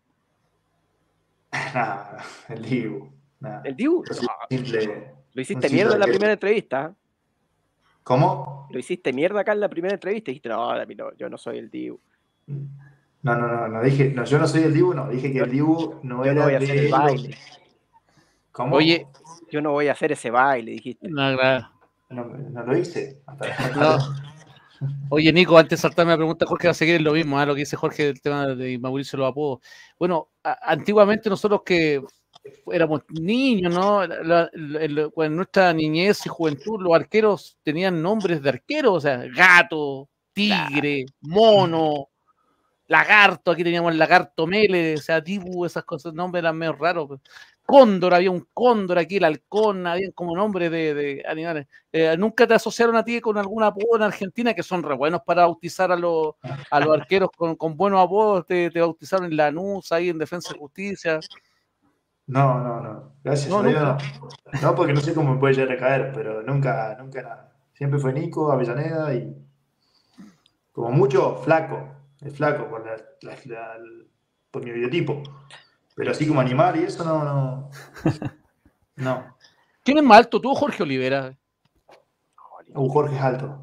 Nada, el Dibu. Nada. ¿El Dibu? Yo soy No, simple- lo hiciste un mierda en la simple primera entrevista. ¿Cómo? Lo hiciste mierda acá en la primera entrevista. Y dijiste, no, Dami, no, yo no soy el Dibu. No, no, no, no dije, no, yo no soy el Dibu, no, dije que Yo- el Dibu no yo era no voy a de hacer el los- baile. ¿Cómo? Oye, Yo no voy a hacer ese baile, dijiste. no, claro. No, no lo hice. Hasta- No. Oye, Nico, antes de saltarme la pregunta, Jorge va a seguir en lo mismo, ¿eh? Lo que dice Jorge del tema de Mauricio los apodos. Bueno, a- antiguamente nosotros que éramos niños, ¿no? La- la- la- en nuestra niñez y juventud, los arqueros tenían nombres de arqueros, o sea, gato, tigre, mono, lagarto, aquí teníamos el lagarto Mele, o sea, Dibu, esas cosas, nombres eran medio raros. Cóndor, había un cóndor aquí, el halcón, había como nombres de, de animales. Eh, ¿nunca te asociaron a ti con algún apodo en Argentina que son re buenos para bautizar a los, a los arqueros con, con buenos apodos? Te, te bautizaron en Lanús, ahí en Defensa y Justicia. No, no, no. Gracias No, a Dios no. No, porque no sé cómo me puede llegar a caer, pero nunca, nunca nada. Siempre fue Nico, Avellaneda y como mucho flaco. El flaco por, la, la- la- por mi biotipo. Pero así como animal y eso no, no. No. ¿Qué ¿Quién es más alto, tú o Jorge Olivera? Uh, Jorge es alto.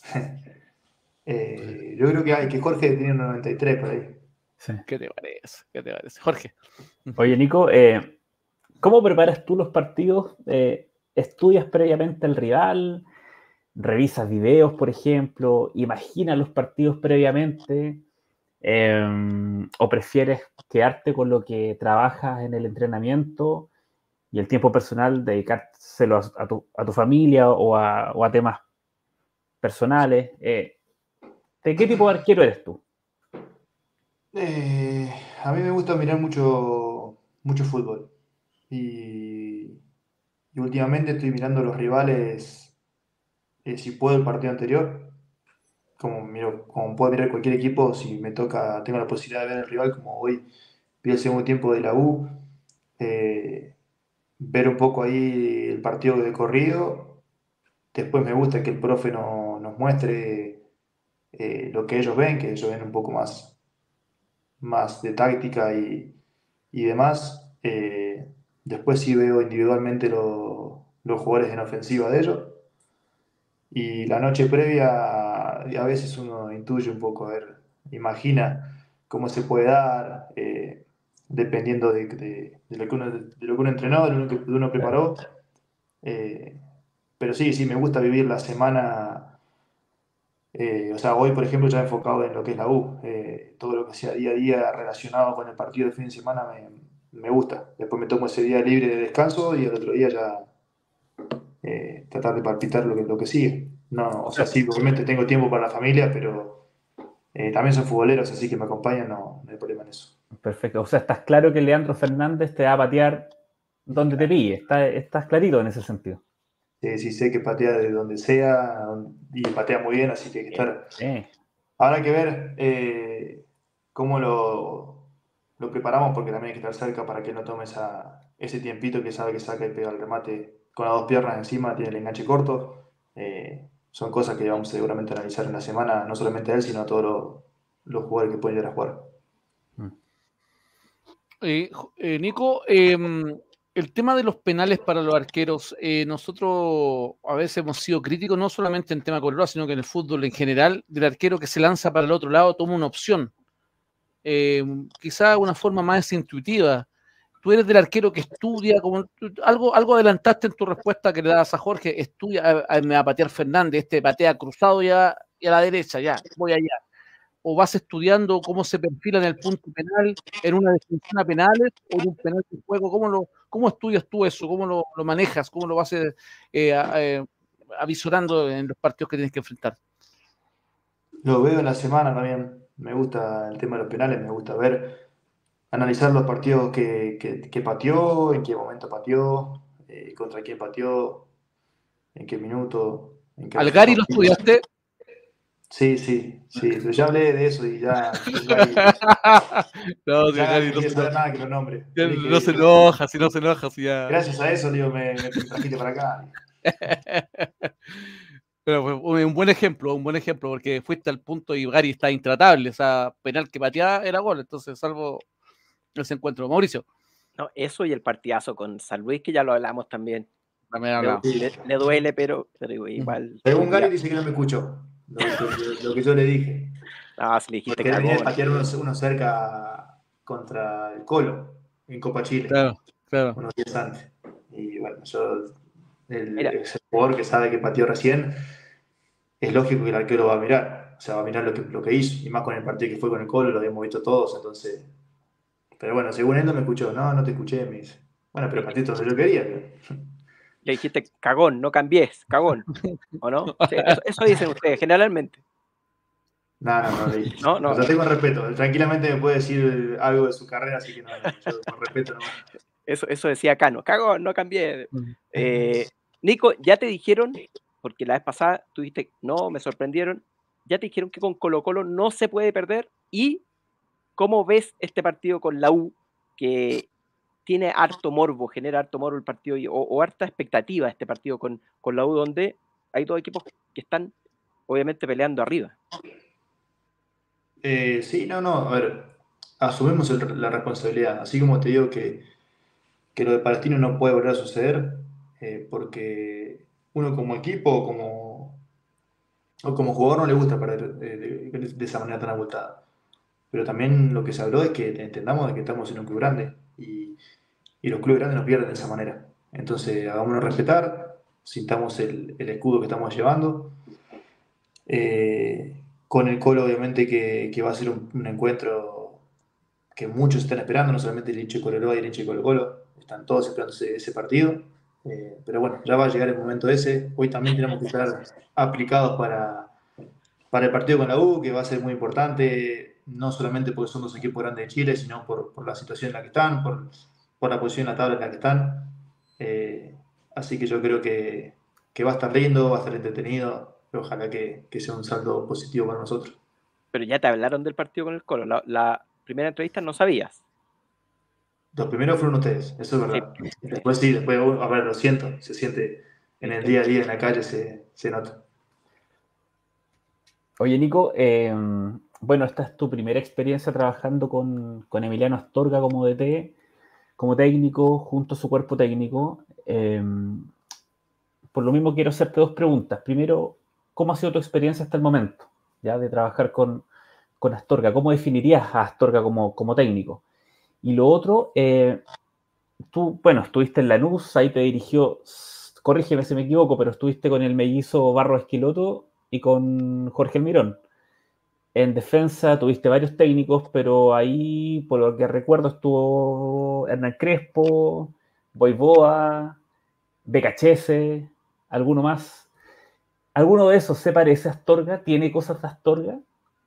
eh, yo creo que, hay, que Jorge tiene un noventa y tres por ahí. Sí. ¿Qué te parece? ¿Qué te parece? Jorge. Oye, Nico, eh, ¿cómo preparas tú los partidos? Eh, ¿Estudias previamente el rival? ¿Revisas videos, por ejemplo? ¿Imaginas los partidos previamente? Eh, ¿O prefieres quedarte con lo que trabajas en el entrenamiento y el tiempo personal dedicárselo a, a, tu, a tu familia o a, o a temas personales? Eh, ¿De qué tipo de arquero eres tú? Eh, a mí me gusta mirar mucho, mucho fútbol. Y, y últimamente estoy mirando los rivales, eh, si puedo, el partido anterior. Como, miro, como puedo mirar cualquier equipo, si me toca, tengo la posibilidad de ver el rival, como hoy vi el segundo tiempo de la U, eh, ver un poco ahí el partido de corrido. Después me gusta que el profe no, nos muestre eh, lo que ellos ven, que ellos ven un poco más, más de táctica y, y demás. Eh, después sí veo individualmente lo, los jugadores en ofensiva de ellos. Y la noche previa, a veces uno intuye un poco, a ver, imagina cómo se puede dar, eh, dependiendo de, de, de, lo que uno, de lo que uno entrenó, de lo que uno preparó. Eh, pero sí, sí, me gusta vivir la semana. Eh, o sea, hoy, por ejemplo, ya enfocado en lo que es la U. Eh, todo lo que sea día a día relacionado con el partido de fin de semana me, me gusta. Después me tomo ese día libre de descanso y el otro día ya eh, tratar de palpitar lo que, lo que sigue. No, o sea, sí, obviamente tengo tiempo para la familia, pero eh, también son futboleros, así que me acompañan, no, no hay problema en eso. Perfecto. O sea, estás claro que Leandro Fernández te va a patear donde te pille. Está, estás clarito en ese sentido. Sí, sí, sé que patea de donde sea y patea muy bien, así que hay que estar. Sí. Habrá que ver eh, cómo lo, lo preparamos, porque también hay que estar cerca para que no tome esa, ese tiempito que sabe que saca y pega el remate con las dos piernas encima, tiene el enganche corto. Eh, son cosas que vamos seguramente a analizar en la semana, no solamente a él, sino a todos los, los jugadores que pueden llegar a jugar. Eh, eh, Nico, eh, el tema de los penales para los arqueros, eh, nosotros a veces hemos sido críticos, no solamente en tema Colorado, sino que en el fútbol en general, del arquero que se lanza para el otro lado, toma una opción. Eh, quizá una forma más intuitiva. Tú eres del arquero que estudia, como algo, algo adelantaste en tu respuesta que le das a Jorge, estudia, a, a, me va a patear Fernández, este patea cruzado ya y a la derecha, ya, voy allá. O vas estudiando cómo se perfila en el punto penal, en una definición a penales o en un penal de juego. ¿Cómo, lo, cómo estudias tú eso? ¿Cómo lo, lo manejas? ¿Cómo lo vas eh, eh, avisorando en los partidos que tienes que enfrentar? Lo veo en la semana también. Me gusta el tema de los penales, me gusta ver, analizar los partidos que, que, que pateó, en qué momento pateó, eh, contra quién pateó, en qué minuto. En qué ¿Al Gary lo estudiaste? Sí, sí, sí, ya hablé de eso y ya. Gary, no, ya Gary, no quiere saber nada que lo nombre. No, no se enoja, si no se enoja. Si ya... Gracias a eso, digo, me, me trajiste para acá. Pero fue un buen ejemplo, un buen ejemplo, porque fuiste al punto y Gary está intratable. O sea, penal que pateaba era gol, entonces, salvo ese encuentro. Mauricio. No, eso y el partidazo con San Luis, que ya lo hablamos también. También hablamos. Le, le, le duele, pero, pero igual. Según Gary dice que no me escuchó. Lo, lo, lo que yo le dije. Ah, si le dijiste que venía a patear uno, uno cerca contra el Colo en Copa Chile. Claro, claro. Unos días antes. Y bueno, yo, el, el jugador que sabe que pateó recién, es lógico que el arquero va a mirar. O sea, va a mirar lo que, lo que hizo. Y más con el partido que fue con el Colo, lo habíamos visto todos. Entonces. Pero bueno, según él no me escuchó. No, no te escuché, me dice. Bueno, pero partiste donde yo quería. Le dijiste cagón, no cambies, cagón. ¿O no? Sí, eso, eso dicen ustedes, generalmente. No, no, no, no, no, no. O sea, tengo respeto. Tranquilamente me puede decir algo de su carrera, así que no, no yo con respeto no. Eso, eso decía Cano, cagón, no cambié. Eh, Nico, ya te dijeron, porque la vez pasada tú dijiste, no, me sorprendieron, ya te dijeron que con Colo Colo no se puede perder. ¿Y cómo ves este partido con la U, que tiene harto morbo, genera harto morbo el partido, o, o harta expectativa este partido con, con la U, donde hay dos equipos que están obviamente peleando arriba? Eh, sí, no, no, a ver, asumimos el, la responsabilidad. Así como te digo que, que lo de Palestino no puede volver a suceder, eh, porque uno como equipo como, o como jugador no le gusta perder eh, de, de esa manera tan abultada. Pero también lo que se habló es que entendamos de que estamos en un club grande y, y los clubes grandes no pierden de esa manera. Entonces, hagámonos respetar, sintamos el, el escudo que estamos llevando. Eh, con el Colo, obviamente, que, que va a ser un, un encuentro que muchos están esperando, no solamente el hincha de Colo y el hincha de Colo Colo, están todos esperando ese, ese partido. Eh, pero bueno, ya va a llegar el momento ese. Hoy también tenemos que estar aplicados para, para el partido con la U, que va a ser muy importante, no solamente porque son dos equipos grandes de Chile, sino por, por la situación en la que están, por, por la posición en la tabla en la que están. Eh, así que yo creo que, que va a estar lindo, va a estar entretenido. Ojalá que, que sea un saldo positivo para nosotros. Pero ya te hablaron del partido con el Colo. La, la primera entrevista no sabías. Los primeros fueron ustedes, eso es verdad. Sí. Después sí, después, a ver, lo siento, se siente en el día a día, en la calle, se, se nota. Oye, Nico, eh, bueno, esta es tu primera experiencia trabajando con, con Emiliano Astorga como D T, como técnico, junto a su cuerpo técnico. Eh, por lo mismo quiero hacerte dos preguntas. Primero, ¿cómo ha sido tu experiencia hasta el momento, ya de trabajar con, con Astorga? ¿Cómo definirías a Astorga como, como técnico? Y lo otro, eh, tú, bueno, estuviste en Lanús, ahí te dirigió, corrígeme si me equivoco, pero estuviste con el mellizo Barro Esquiloto y con Jorge Almirón. En defensa tuviste varios técnicos, pero ahí, por lo que recuerdo, estuvo Hernán Crespo, Boivoa, Becachese, alguno más. ¿Alguno de esos se parece a Astorga? ¿Tiene cosas de Astorga?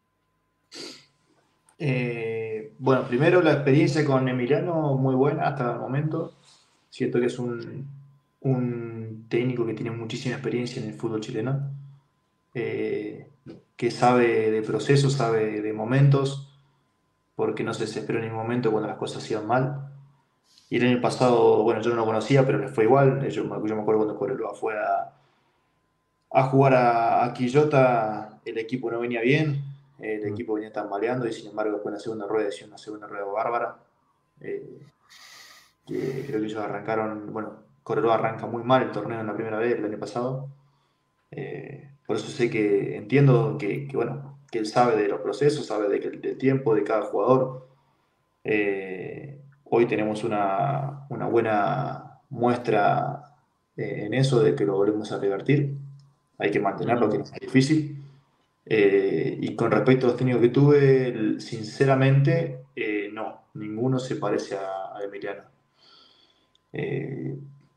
Eh, bueno, primero la experiencia con Emiliano muy buena hasta el momento. Siento que es un, un técnico que tiene muchísima experiencia en el fútbol chileno, eh, que sabe de procesos, sabe de momentos, porque no se desesperó en ningún momento cuando las cosas iban mal. Y el año pasado, bueno, yo no lo conocía, pero le fue igual. Yo, yo me acuerdo cuando Cobreloa fue a, a jugar a, a Quillota, el equipo no venía bien. El equipo venía tambaleando y sin embargo después en la segunda rueda hizo una segunda rueda bárbara. Eh, que creo que ellos arrancaron, bueno, Cobreloa arranca muy mal el torneo en la primera vez el año pasado. Eh, por eso sé que entiendo que, que, bueno, que él sabe de los procesos, sabe de, del tiempo de cada jugador. Eh, hoy tenemos una, una buena muestra eh, en eso de que lo volvemos a revertir. Hay que mantenerlo, que es difícil. Eh, y con respecto a los técnicos que tuve, sinceramente, eh, no, ninguno se parece a, a Emiliano. Eh,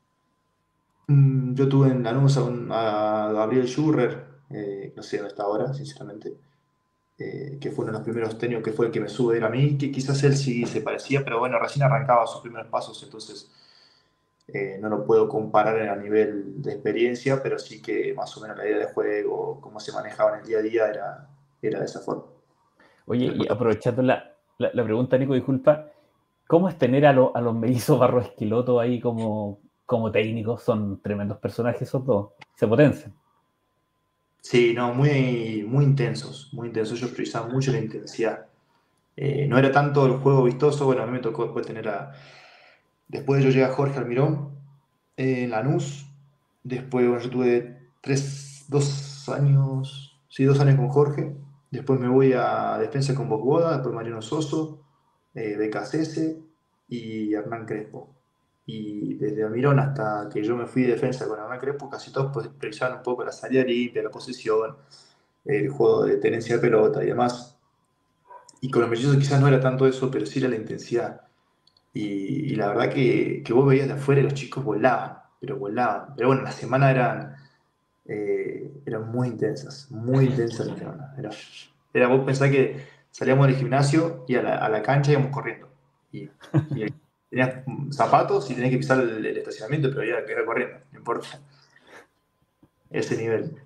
yo tuve en Lanús a, un, a Gabriel Schurrer, eh, no sé dónde está ahora, sinceramente, eh, que fue uno de los primeros técnicos que fue el que me sube a mí, que quizás él sí se parecía, pero bueno, recién arrancaba sus primeros pasos, entonces eh, no lo puedo comparar a nivel de experiencia, pero sí que más o menos la idea de juego, cómo se manejaba en el día a día era, era de esa forma. Oye, y aprovechando la, la, la pregunta, Nico, disculpa, ¿cómo es tener a, lo, a los mellizos Barro Esquiloto ahí como, como técnicos? Son tremendos personajes esos dos, se potencian. Sí, no, muy, muy intensos, muy intensos, ellos priorizaban mucho la intensidad. Eh, no era tanto el juego vistoso, bueno, a mí me tocó después tener a... Después yo llegué a Jorge Almirón eh, en Lanús, después bueno, yo tuve tres, dos años, sí, dos años con Jorge, después me voy a defensa con Bocoboda, después Mariano Soso, eh, Becasese y Hernán Crespo. Y desde Almirón hasta que yo me fui de defensa con Hernán Crespo, casi todos pues, precisaban un poco la salida limpia, la posesión, el juego de tenencia de pelota y demás. Y con los mellizos quizás no era tanto eso, pero sí era la intensidad. Y, y la verdad que, que vos veías de afuera y los chicos volaban, pero volaban. Pero bueno, las semanas eran, eh, eran muy intensas, muy intensas las semanas. Era, era vos pensás que salíamos del gimnasio y a la, a la cancha íbamos corriendo. Y, y tenías zapatos y tenías que pisar el, el estacionamiento, pero había que ir corriendo, no importa. Ese nivel.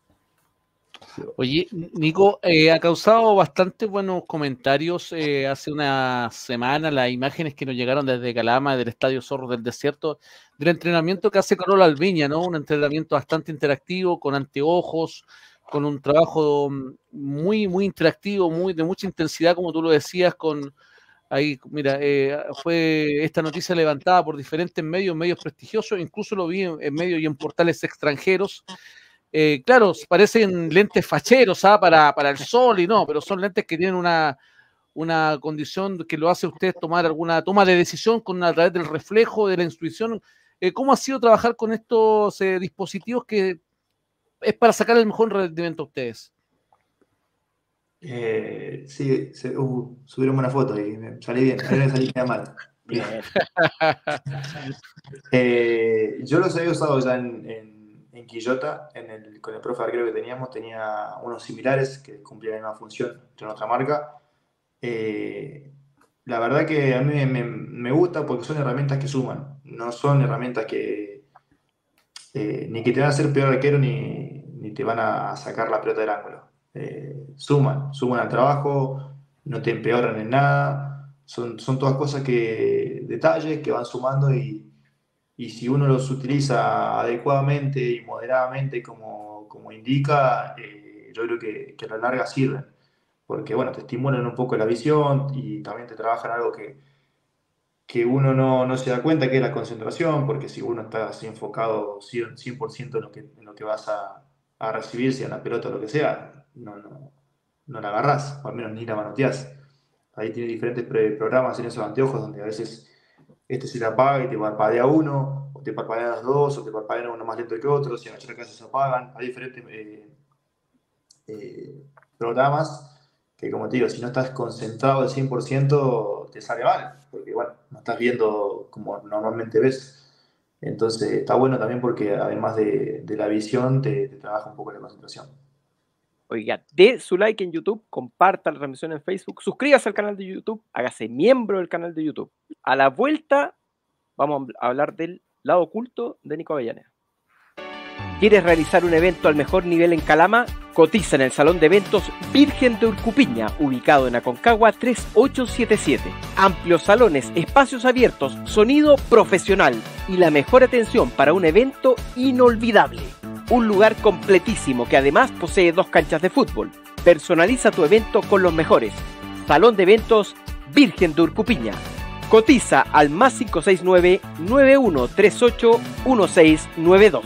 Oye, Nico, eh, ha causado bastante buenos comentarios eh, hace una semana las imágenes que nos llegaron desde Calama, del Estadio Zorro del Desierto, del entrenamiento que hace Carola Alviña, ¿no? Un entrenamiento bastante interactivo, con anteojos, con un trabajo muy, muy interactivo, muy de mucha intensidad, como tú lo decías, con Ahí, mira, eh, fue esta noticia levantada por diferentes medios, medios prestigiosos, incluso lo vi en, en medios y en portales extranjeros. Eh, claro, parecen lentes facheros, ¿ah? para, para el sol y no, pero son lentes que tienen una, una condición que lo hace a usted tomar alguna toma de decisión con, a través del reflejo, de la intuición. Eh, ¿Cómo ha sido trabajar con estos eh, dispositivos que es para sacar el mejor rendimiento a ustedes? Eh, sí, se, uh, subieron una foto y me salí bien, ahí me salí bien mal. Bien. eh, yo los había usado ya en, en, en Quillota, en el, con el profe arquero que teníamos, tenía unos similares que cumplían la misma función en otra marca. Eh, la verdad que a mí me, me, me gusta porque son herramientas que suman, no son herramientas que eh, ni que te van a hacer peor arquero ni, ni te van a sacar la pelota del ángulo. Eh, suman, suman al trabajo, no te empeoran en nada, son, son todas cosas que, detalles que van sumando y, y si uno los utiliza adecuadamente y moderadamente como, como indica, eh, yo creo que, que a la larga sirven, porque bueno, te estimulan un poco la visión y también te trabajan algo que, que uno no, no se da cuenta, que es la concentración, porque si uno está así enfocado cien por ciento en lo que, en lo que vas a, a recibir, sea en la pelota o lo que sea, no, no, no la agarrás, o al menos ni la manoteás. Ahí tiene diferentes programas en esos anteojos donde a veces este se le apaga y te parpadea uno, o te parpadean los dos, o te parpadean uno más lento que otro, si agachas la cabeza se apagan. Hay diferentes eh, eh, programas que, como te digo, si no estás concentrado al cien por ciento te sale mal, porque bueno, no estás viendo como normalmente ves. Entonces está bueno también porque además de, de la visión te, te trabaja un poco la concentración. Oiga, dé su like en YouTube, comparta la transmisión en Facebook, suscríbase al canal de YouTube, hágase miembro del canal de YouTube. A la vuelta vamos a hablar del lado oculto de Nico Avellaneda. ¿Quieres realizar un evento al mejor nivel en Calama? Cotiza en el Salón de Eventos Virgen de Urcupiña, ubicado en Aconcagua tres ocho siete siete. Amplios salones, espacios abiertos, sonido profesional y la mejor atención para un evento inolvidable. Un lugar completísimo que además posee dos canchas de fútbol. Personaliza tu evento con los mejores. Salón de Eventos Virgen de Urcupiña. Cotiza al más cinco seis nueve, nueve uno tres ocho, uno seis nueve dos.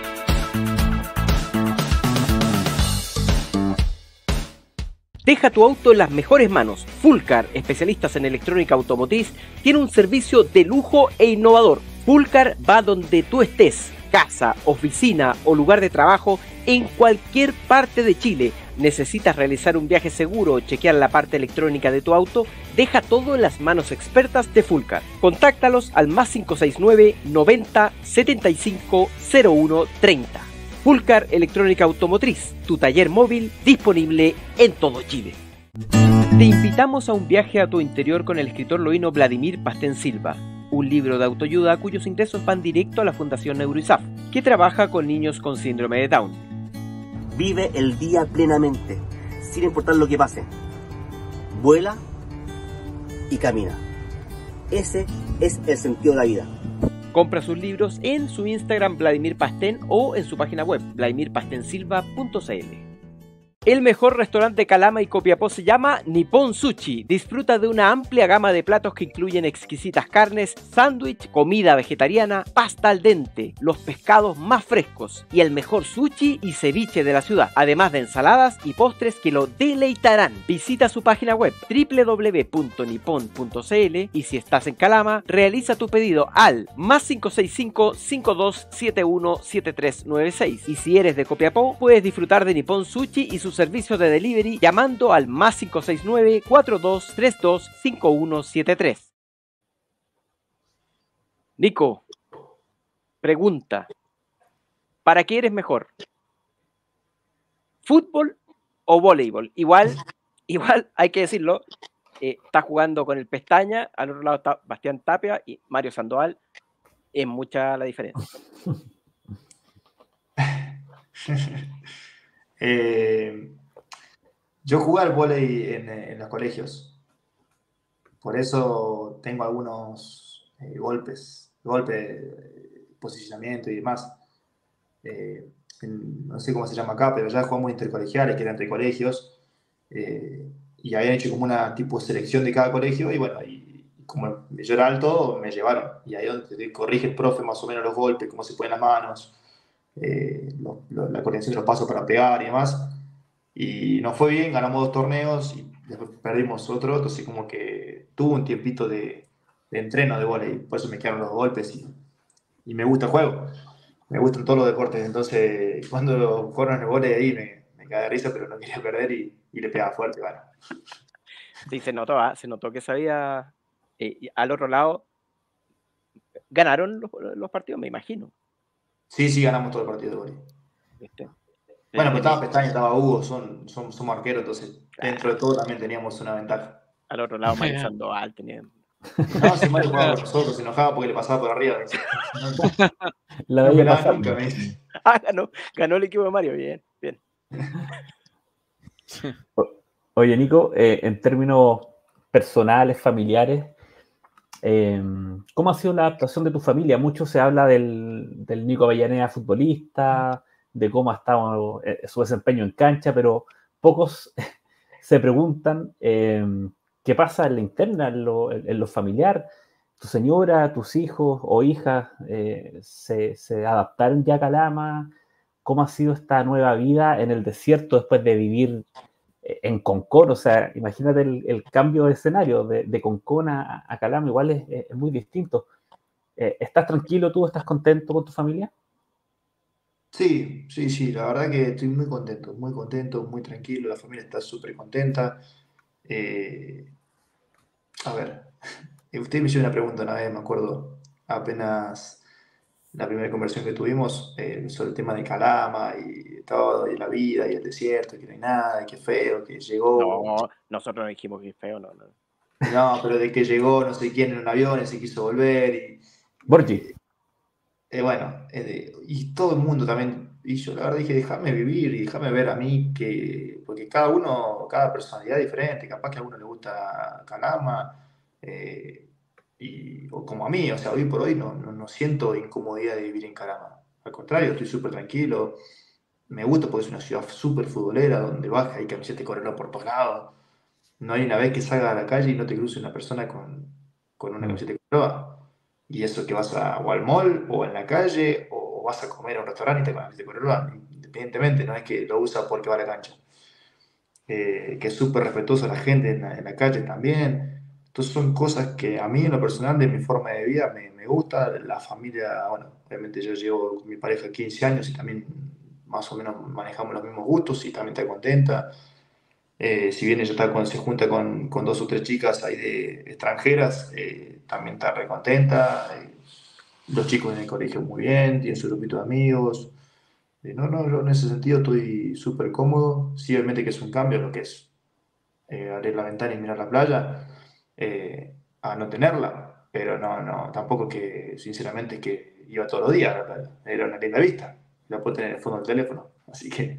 Deja tu auto en las mejores manos. Fullcar, especialistas en electrónica automotriz, tiene un servicio de lujo e innovador. Fullcar va donde tú estés, casa, oficina o lugar de trabajo, en cualquier parte de Chile. ¿Necesitas realizar un viaje seguro o chequear la parte electrónica de tu auto? Deja todo en las manos expertas de Fullcar. Contáctalos al más cinco seis nueve, noventa, setenta y cinco, cero uno, treinta. Fullcar Electrónica Automotriz, tu taller móvil disponible en todo Chile. Te invitamos a un viaje a tu interior con el escritor loíno Vladimir Pastén Silva, un libro de autoayuda cuyos ingresos van directo a la Fundación NeuroISAF, que trabaja con niños con síndrome de Down. Vive el día plenamente, sin importar lo que pase. Vuela y camina. Ese es el sentido de la vida. Compra sus libros en su Instagram Vladimir Pastén o en su página web vladimir pastén silva punto c l. El mejor restaurante de Calama y Copiapó se llama Nippon Sushi. Disfruta de una amplia gama de platos que incluyen exquisitas carnes, sándwich, comida vegetariana, pasta al dente, los pescados más frescos y el mejor sushi y ceviche de la ciudad, además de ensaladas y postres que lo deleitarán. Visita su página web doble u doble u doble u punto nippon punto c l y si estás en Calama, realiza tu pedido al más cinco seis cinco, cinco dos siete uno, siete tres nueve seis. Y si eres de Copiapó, puedes disfrutar de Nippon Sushi y su servicio de delivery llamando al más cinco seis nueve, cuatro dos tres dos, cinco uno siete tres. Nico, pregunta, ¿para qué eres mejor? ¿Fútbol o voleibol? Igual, igual hay que decirlo, eh, está jugando con el Pestaña, al otro lado está Bastián Tapia y Mario Sandoval, es mucha la diferencia. Eh, yo jugué al vóley en, en los colegios, por eso tengo algunos eh, golpes, golpe, posicionamiento y demás. Eh, en, no sé cómo se llama acá, pero ya jugamos intercolegiales, que eran entre colegios, eh, y habían hecho como una tipo selección de cada colegio, y bueno, y como yo era alto, me llevaron. Y ahí donde te corrige el profe más o menos los golpes, cómo se ponen las manos, eh, lo- lo- la coordinación de los pasos para pegar y demás. Y nos fue bien, ganamos dos torneos y después perdimos otro, entonces como que tuve un tiempito de, de entreno de vóley, por eso me quedaron los golpes y, y me gusta el juego, me gustan todos los deportes, entonces cuando fueron el vóley ahí me, me caí de risa, pero no quería perder y, y le pegaba fuerte, bueno. Sí, se notó, ¿ah? Se notó que sabía. Eh, y al otro lado, ganaron los, los partidos, me imagino. Sí, sí, ganamos todo el partido de vóley. ¿Viste? Bueno, pero Eh, estaba Pestaña, estaba Hugo, son, son, somos arqueros, entonces dentro de todo también teníamos una ventaja. Al otro lado, Mario Sandoval tenía. No, si Mario jugaba por nosotros, se enojaba porque le pasaba por arriba. Me dice, La no me veía la pasar. nunca, me dice. Ah, ganó, ganó el equipo de Mario, bien, bien. O- Oye, Nico, eh, en términos personales, familiares, eh, ¿cómo ha sido la adaptación de tu familia? Mucho se habla del, del Nico Avellaneda futbolista, de cómo ha estado eh, su desempeño en cancha, pero pocos se preguntan eh, qué pasa en la interna, en lo, en- en lo familiar. ¿Tu señora, tus hijos o hijas eh, se, se adaptaron ya a Calama? ¿Cómo ha sido esta nueva vida en el desierto después de vivir eh, en Concón? O sea, imagínate el, el cambio de escenario de, de Concón a, a Calama, igual es, es- es muy distinto. Eh, ¿estás tranquilo tú? ¿Estás contento con tu familia? Sí, sí, sí, la verdad que estoy muy contento, muy contento, muy tranquilo, la familia está súper contenta. Eh, a ver, eh, usted me hizo una pregunta una vez, me acuerdo, apenas la primera conversación que tuvimos eh, sobre el tema de Calama y todo, y la vida y el desierto, que no hay nada, que feo, que llegó. No, nosotros no dijimos que es feo, no, no. No, pero de que llegó no sé quién en un avión y se quiso volver y, Borgi. eh, bueno, eh, de- y todo el mundo también, y yo la verdad dije, déjame vivir y déjame ver a mí que, porque cada uno, cada personalidad es diferente, capaz que a uno le gusta Calama, eh, y, o como a mí, o sea, hoy por hoy no, no, no siento incomodidad de vivir en Calama, al contrario, estoy súper tranquilo, me gusta porque es una ciudad súper futbolera, donde baja y camiseta de Coreló por todos lados, no hay una vez que salga a la calle y no te cruce una persona con, con una Mm. camiseta de Córdoba. Y eso que vas a, o al mall, o en la calle, o vas a comer a un restaurante y te con la camiseta de Córdoba. Independientemente, no es que lo usa porque va a la cancha. Eh, que es súper respetuoso a la gente en la, en la calle también. Entonces son cosas que a mí en lo personal de mi forma de vida me, me gusta. La familia, bueno, obviamente yo llevo con mi pareja quince años y también más o menos manejamos los mismos gustos y también está contenta. Eh, si bien ella está con- se junta con, con dos o tres chicas ahí de extranjeras, eh, también está re contenta. Eh, los chicos en el colegio muy bien, tienen su grupito de amigos. Eh, no, no, yo en ese sentido estoy súper cómodo. Sí, obviamente que es un cambio lo que es eh, abrir la ventana y mirar la playa, eh, a no tenerla. Pero no, no, tampoco que, sinceramente, es que iba todos los días a la playa. Era una linda vista. La puedo tener en el fondo del teléfono. Así que,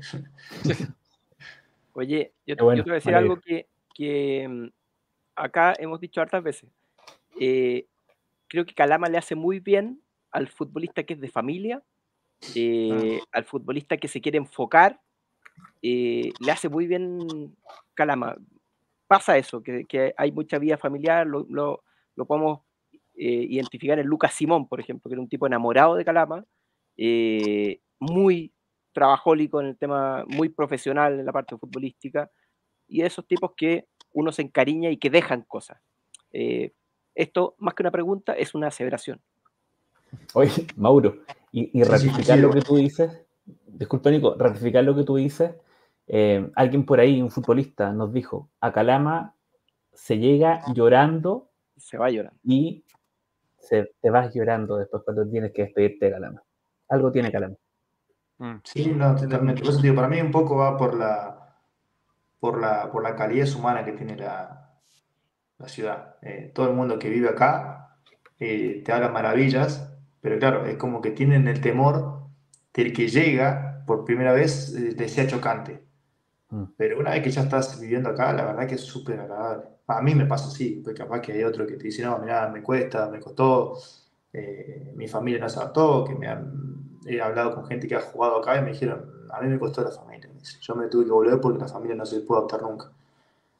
Oye, yo, Qué bueno, yo te voy a decir me algo alegro. que, que mm, acá hemos dicho hartas veces. Eh, creo que Calama le hace muy bien al futbolista que es de familia, eh, al futbolista que se quiere enfocar, eh, le hace muy bien Calama. Pasa eso, que, que hay mucha vida familiar, lo, lo- lo podemos eh, identificar en Lucas Simón, por ejemplo, que era un tipo enamorado de Calama, eh, muy trabajólico en el tema, muy profesional en la parte futbolística, y esos tipos que uno se encariña y que dejan cosas. Eh, esto, más que una pregunta, es una aseveración. Oye, Mauro, y, y sí, sí, ratificar lo coincido. que tú dices, disculpa Nico, ratificar lo que tú dices, eh, alguien por ahí, un futbolista, nos dijo, a Calama se llega llorando Se va llorando. y se, te vas llorando después cuando tienes que despedirte de Calama. Algo tiene Calama. Mm. Sí, no, totalmente. Por eso te digo, para mí un poco va por la, por la, por la calidez humana que tiene la, la ciudad. Eh, todo el mundo que vive acá eh, te habla maravillas, pero claro, es como que tienen el temor del que llega por primera vez, eh, les sea chocante. Mm. Pero una vez que ya estás viviendo acá, la verdad que es súper agradable. A mí me pasa así, porque capaz que hay otro que te dice, no, mirá, me cuesta, me costó, eh, mi familia no se adaptó, que me han, he hablado con gente que ha jugado acá y me dijeron, a mí me costó la familia. Me dice, yo me tuve que volver porque la familia no se pudo adaptar nunca.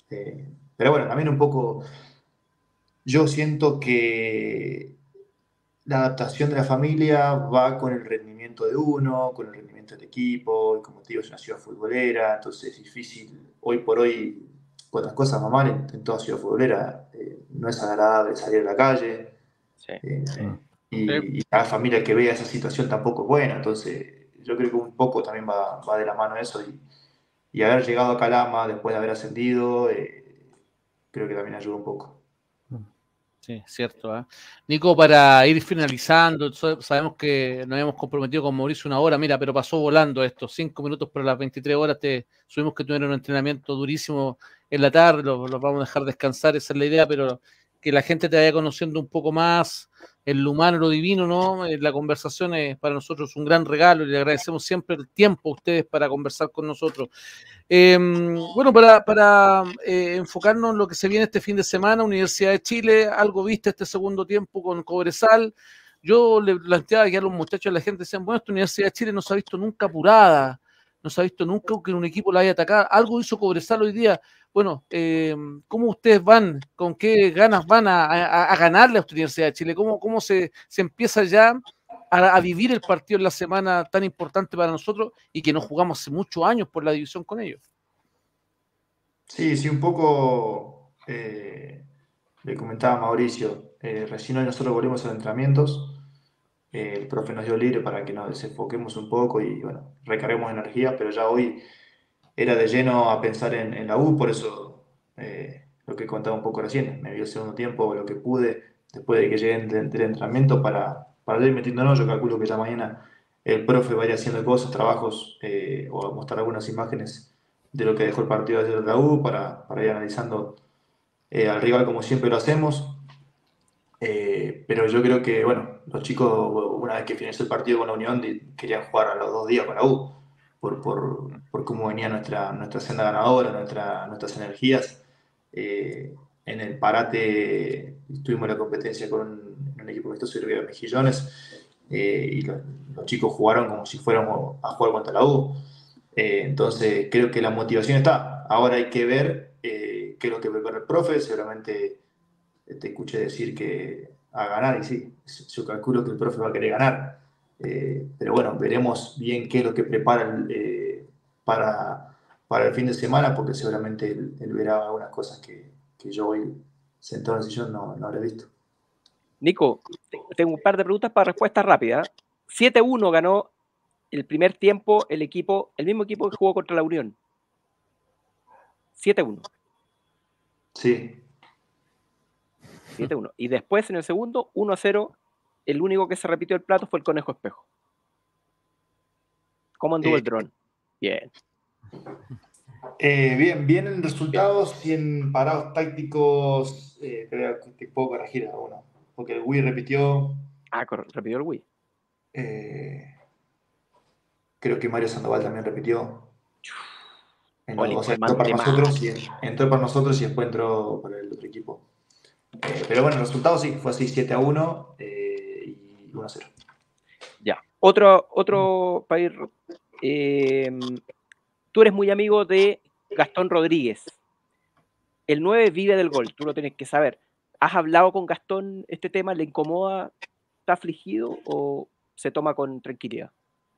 Eh, pero bueno, también un poco, yo siento que la adaptación de la familia va con el rendimiento de uno, con el rendimiento del equipo, y como te digo, es una ciudad futbolera, entonces es difícil, hoy por hoy, con las cosas van mal en, en toda ciudad futbolera, eh, no es agradable salir a la calle, Sí. eh, Sí. y, y la familia que vea esa situación tampoco es buena, entonces yo creo que un poco también va, va de la mano eso, y, y haber llegado a Calama después de haber ascendido, eh, creo que también ayuda un poco. Sí, cierto. ¿eh? Nico, para ir finalizando, so- sabemos que nos habíamos comprometido con Mauricio una hora, mira, pero pasó volando esto, cinco minutos para las veintitrés horas, te subimos que tuvieron un entrenamiento durísimo en la tarde, los, los vamos a dejar descansar, esa es la idea, pero que la gente te vaya conociendo un poco más, en lo humano, lo divino, ¿no? Eh, La conversación es para nosotros un gran regalo y le agradecemos siempre el tiempo a ustedes para conversar con nosotros. Eh, bueno, para, para eh, enfocarnos en lo que se viene este fin de semana, Universidad de Chile, algo viste este segundo tiempo con Cobresal. Yo le planteaba que a los muchachos, a la gente decían, bueno, esta Universidad de Chile no se ha visto nunca apurada, no se ha visto nunca que un equipo la haya atacado. Algo hizo Cobresal hoy día. Bueno, eh, ¿cómo ustedes van? ¿Con qué ganas van a, a, a ganarle a esta Universidad de Chile? ¿Cómo, cómo se, se empieza ya a, a vivir el partido en la semana tan importante para nosotros y que no jugamos hace muchos años por la división con ellos? Sí, sí, un poco eh, le comentaba a Mauricio, eh, recién hoy nosotros volvimos a los entrenamientos, eh, el profe nos dio libre para que nos desenfoquemos un poco y bueno, recarguemos energía, pero ya hoy era de lleno a pensar en, en la U, por eso eh, lo que contaba un poco recién, me dio el segundo tiempo, lo que pude, después de que llegué del, del entrenamiento para, para ir metiéndonos, yo calculo que ya mañana el profe va a ir haciendo cosas, trabajos, eh, o a mostrar algunas imágenes de lo que dejó el partido ayer de la U, para, para ir analizando eh, al rival como siempre lo hacemos. Eh, pero yo creo que, bueno, los chicos, una vez que finalizó el partido con la Unión, di- querían jugar a los dos días con la U, por, por, por cómo venía nuestra, nuestra senda ganadora, nuestra, nuestras energías. Eh, en el parate tuvimos la competencia con un, un equipo amistoso de Mejillones, eh, y lo- los chicos jugaron como si fuéramos a jugar contra la U. Eh, entonces, creo que la motivación está. Ahora hay que ver eh, qué es lo que prepara el profe. Seguramente te escuché decir que a ganar, y sí, yo calculo que el profe va a querer ganar. Eh, pero bueno, veremos bien qué es lo que preparan eh, para, para el fin de semana, porque seguramente él, él verá algunas cosas que, que yo hoy sentado en el sillón no, no habré visto. Nico, te- tengo un par de preguntas para respuesta rápida. siete uno ganó el primer tiempo el equipo, el mismo equipo que jugó contra la Unión. siete uno. Sí. siete uno. Y después en el segundo, uno a cero. El único que se repitió el plato fue el Conejo Espejo. ¿Cómo anduvo Eh, el dron? Bien. Eh, bien, bien en resultados y en parados tácticos, eh, creo que te puedo corregir a uno, porque el Wii repitió, Ah, cor- repitió el Wii. eh, creo que Mario Sandoval también repitió. En los- Ole, o sea, entró para informante más. nosotros y entró para nosotros y después entró para el otro equipo. Eh, pero bueno, el resultado sí, fue así siete a uno eh, y uno a cero. Ya. Otro, otro para ir. eh, tú eres muy amigo de Gastón Rodríguez. El nueve vive del gol, tú lo tienes que saber. ¿Has hablado con Gastón este tema? ¿Le incomoda? ¿Está afligido o se toma con tranquilidad?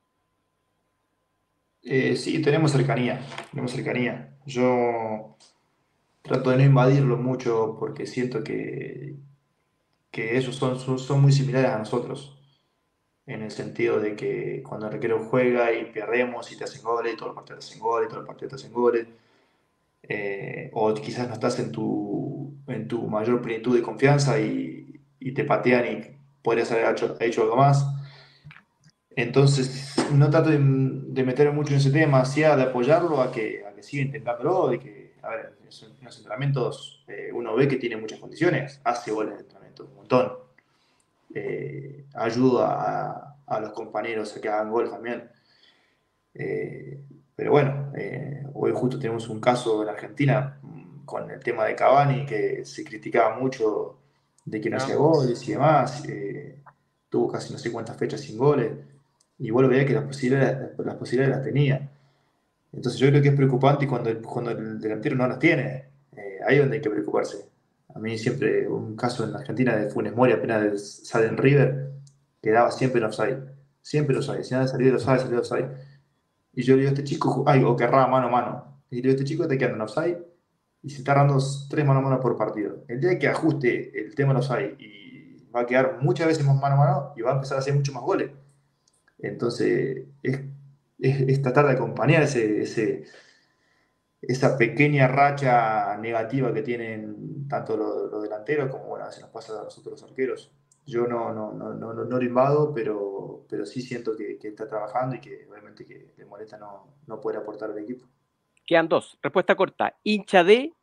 Eh, sí, tenemos cercanía, tenemos cercanía. Yo trato de no invadirlo mucho porque siento que, que ellos son, son, son muy similares a nosotros, en el sentido de que cuando el arquero juega y perdemos y te hacen goles, y todos los partidos te hacen goles, todos los partidos te hacen goles, eh, o quizás no estás en tu, en tu mayor plenitud de confianza y, y te patean y podrías haber hecho, hecho algo más. Entonces, no trato de, de meterme mucho en ese tema, sea de apoyarlo a que, a que siga intentándolo, de que, a ver, en los entrenamientos eh, uno ve que tiene muchas condiciones, hace goles de entrenamiento, un montón. Eh, ayuda a, a los compañeros a que hagan gol también. Eh, pero bueno, eh, hoy justo tenemos un caso en Argentina mm, con el tema de Cavani, que se criticaba mucho de que no hacía goles y demás. Eh, tuvo casi no sé cuántas fechas sin goles. Y vos lo veías que las posibilidades, las posibilidades las tenía. Entonces yo creo que es preocupante cuando el, cuando el delantero no las tiene. Eh, ahí es donde hay que preocuparse. A mí siempre, un caso en Argentina de Funes Mori, apenas sale en River, quedaba siempre en offside. Siempre en offside. Si nada salía de offside, salía de offside. Y yo le digo a este chico, ay, o querrá mano a mano. Y le digo a este chico, te quedan en offside y se está dando tres mano a mano por partido. El día que ajuste el tema del offside y va a quedar muchas veces más mano a mano y va a empezar a hacer muchos más goles. Entonces, es, es, es tratar de acompañar ese, ese, esa pequeña racha negativa que tienen tanto los, los delanteros como, bueno, a veces nos pasa a nosotros los arqueros. Yo no, no, no, no, no lo invado, pero, pero sí siento que, que está trabajando y que obviamente que le molesta no, no poder aportar al equipo. Quedan dos. Respuesta corta. Hincha de...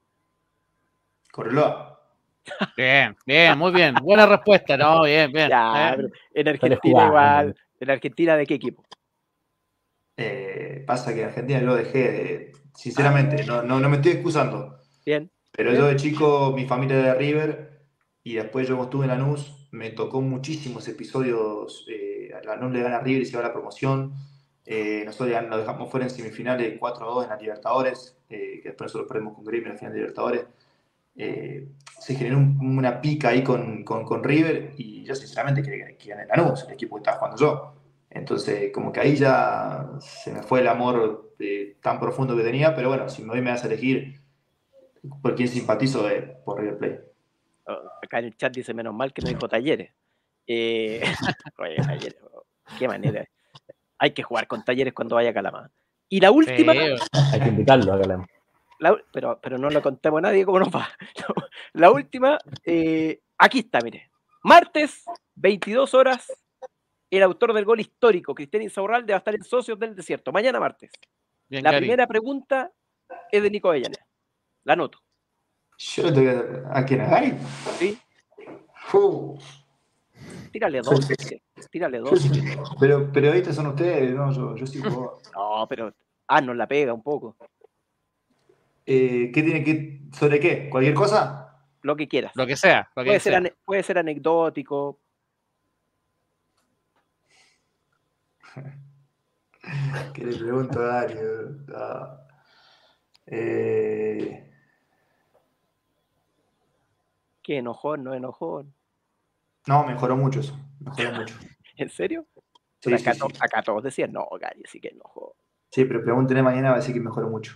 Correloa. Bien, bien, muy bien. Buena respuesta. No, bien, bien. Ya, ¿eh? pero en Argentina igual. ¿En Argentina de qué equipo? Eh, pasa que en Argentina lo dejé, de, sinceramente, no, no, no me estoy excusando. Bien. Pero bien. yo de chico, mi familia era de River, y después yo como estuve en Lanús, me tocó muchísimos episodios. Eh, Lanús le gana a River y se va a la promoción. Eh, nosotros lo dejamos fuera en semifinales cuatro a dos en la Libertadores, eh, que después nosotros perdimos con Gremio en la final de Libertadores. Eh, se generó un, una pica ahí con, con, con River, y yo sinceramente quería que gane Lanús, el equipo que estaba jugando yo. Entonces, como que ahí ya se me fue el amor eh, tan profundo que tenía, pero bueno, si hoy me vas a elegir por quién simpatizo, eh, por River Plate. Oh, acá en el chat dice, menos mal que no dijo Talleres. Eh, oye, Talleres, qué manera. Hay que jugar con Talleres cuando vaya a Calama. Y la última... Sí, hay que invitarlo a Calama. La, pero, pero no lo contemos a nadie cómo nos va. La última, eh, aquí está, mire. Martes, veintidós horas, el autor del gol histórico, Cristian Insaurralde, va a estar en Socios del Desierto. Mañana martes. Bien, la Gary. primera pregunta es de Nico Avellaneda. La anoto. Yo le tengo a quién, a Gary. ¿Sí? Uh. Tírale dos. Sí. Tírale dos. Pero periodistas son ustedes, no, yo, yo sí juego. No, pero ah, nos la pega un poco. Eh, ¿Qué tiene que, sobre qué? ¿Cualquier cosa? Lo que quieras. Lo que sea. Lo que puede, sea. Ser puede ser anecdótico. ¿Qué le pregunto a Gary? Ah. Eh... ¿Qué enojón, no enojón? No, mejoró mucho eso. Mejoró mucho. ¿En serio? Sí, acá, sí, to, sí. acá todos decían, no, Gary, sí que enojó. Sí, pero pregúntenle mañana, va a decir que mejoró mucho.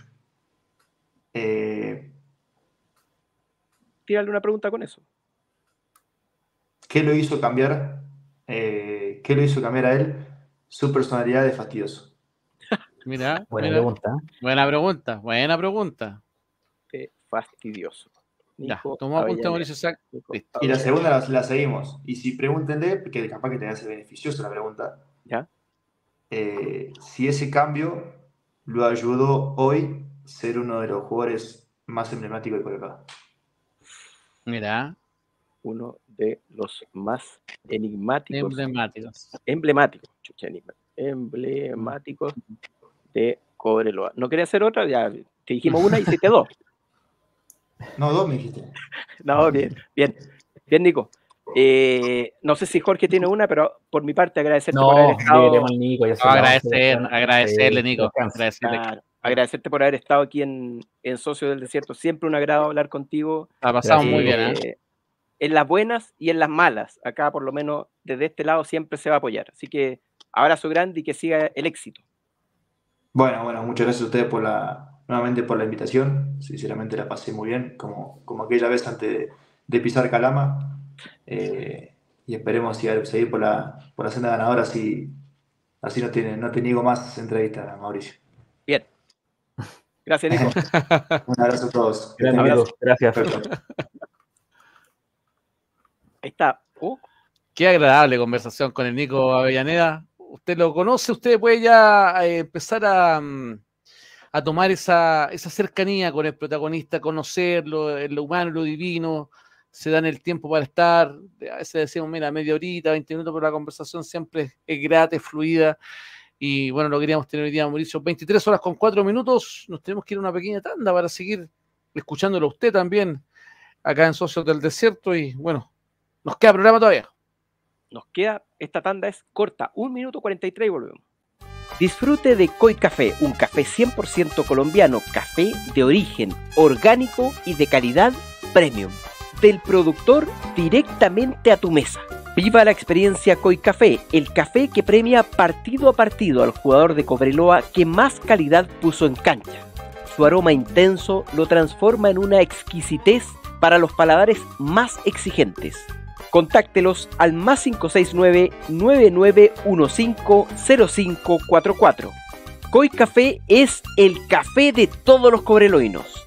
Eh... Tírale una pregunta con eso. ¿Qué lo hizo cambiar? Eh, ¿Qué lo hizo cambiar a él? Su personalidad de fastidioso. Mira, buena mira. pregunta. Buena pregunta, buena pregunta. De fastidioso. Nico, ya, tomó apunte Mauricio Sac. Y la segunda la, la seguimos. Y si pregúntenle, que capaz que te hace beneficioso la pregunta. ¿Ya? Eh, si ese cambio lo ayudó hoy a ser uno de los jugadores más emblemáticos de Colocado. Mira. Uno de los más enigmáticos. Emblemáticos. Emblemáticos. Chucha, emblemáticos de Cobreloa. ¿No quería hacer otra? Ya te dijimos una y hiciste dos. No, dos me dijiste. No, bien, bien. Bien, Nico. Eh, no sé si Jorge tiene una, pero por mi parte agradecerte no, por haber estado. Al Nico, ya no, agradecer, agradecerle, Nico. Agradecerle. Claro, agradecerte por haber estado aquí en, en Socios del Desierto. Siempre un agrado hablar contigo. Ha pasado eh, muy bien, ¿eh? En las buenas y en las malas. Acá, por lo menos, desde este lado siempre se va a apoyar. Así que abrazo grande y que siga el éxito. Bueno, bueno, muchas gracias a ustedes por la, nuevamente por la invitación. Sinceramente la pasé muy bien, como, como aquella vez antes de, de pisar Calama. Eh, y esperemos seguir, seguir por, la, por la senda ganadora, así, así no, tiene, no te niego más entrevistas, Mauricio. Bien. Gracias, Nico. Un abrazo a todos. Gracias. Amigo. Gracias. Ahí está. Uh. Qué agradable conversación con el Nico Avellaneda. Usted lo conoce, usted puede ya eh, empezar a, a tomar esa, esa cercanía con el protagonista, conocerlo, en lo humano, lo divino. Se dan el tiempo para estar, a veces decimos, mira, media horita, veinte minutos, pero la conversación siempre es grata, es fluida, y bueno, lo queríamos tener hoy día, Mauricio, veintitrés horas con cuatro minutos, nos tenemos que ir a una pequeña tanda para seguir escuchándolo a usted también, acá en Socios del Desierto, y bueno, nos queda programa todavía. Nos queda, esta tanda es corta, un minuto cuarenta y tres y volvemos. Disfrute de Koi Café, un café cien por ciento colombiano, café de origen, orgánico y de calidad premium. Del productor directamente a tu mesa. Viva la experiencia Koi Café, el café que premia partido a partido al jugador de Cobreloa que más calidad puso en cancha. Su aroma intenso lo transforma en una exquisitez para los paladares más exigentes. Contáctelos al más cinco seis nueve, nueve nueve uno cinco, cero cinco cuatro cuatro. Koi Café es el café de todos los cobreloinos.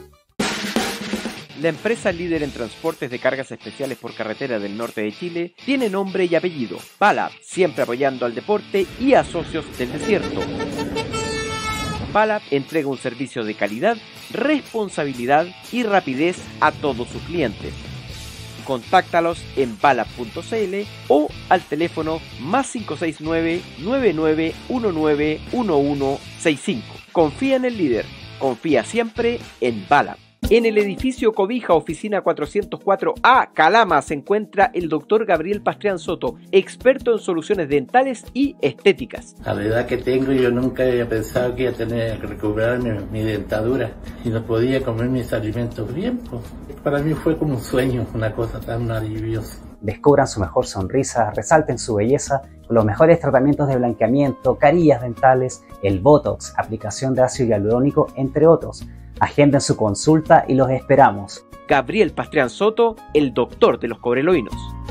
La empresa líder en transportes de cargas especiales por carretera del norte de Chile tiene nombre y apellido: Palap, siempre apoyando al deporte y a socios del desierto. Palap entrega un servicio de calidad, responsabilidad y rapidez a todos sus clientes. Contáctalos en palap punto c l o al teléfono más cinco seis nueve, nueve nueve uno nueve, uno uno seis cinco. Confía en el líder, confía siempre en Palap. En el edificio Cobija, oficina cuatrocientos cuatro A, Calama, se encuentra el doctor Gabriel Pastrián Soto, experto en soluciones dentales y estéticas. A la edad que tengo, yo nunca había pensado que iba a tener que recuperar mi, mi dentadura y no podía comer mis alimentos bien. Pues. Para mí fue como un sueño, una cosa tan maravillosa. Descubran su mejor sonrisa, resalten su belleza con los mejores tratamientos de blanqueamiento, carillas dentales, el Botox, aplicación de ácido hialurónico, entre otros. Agenden su consulta y los esperamos. Gabriel Pastrián Soto, el doctor de los cobreloinos.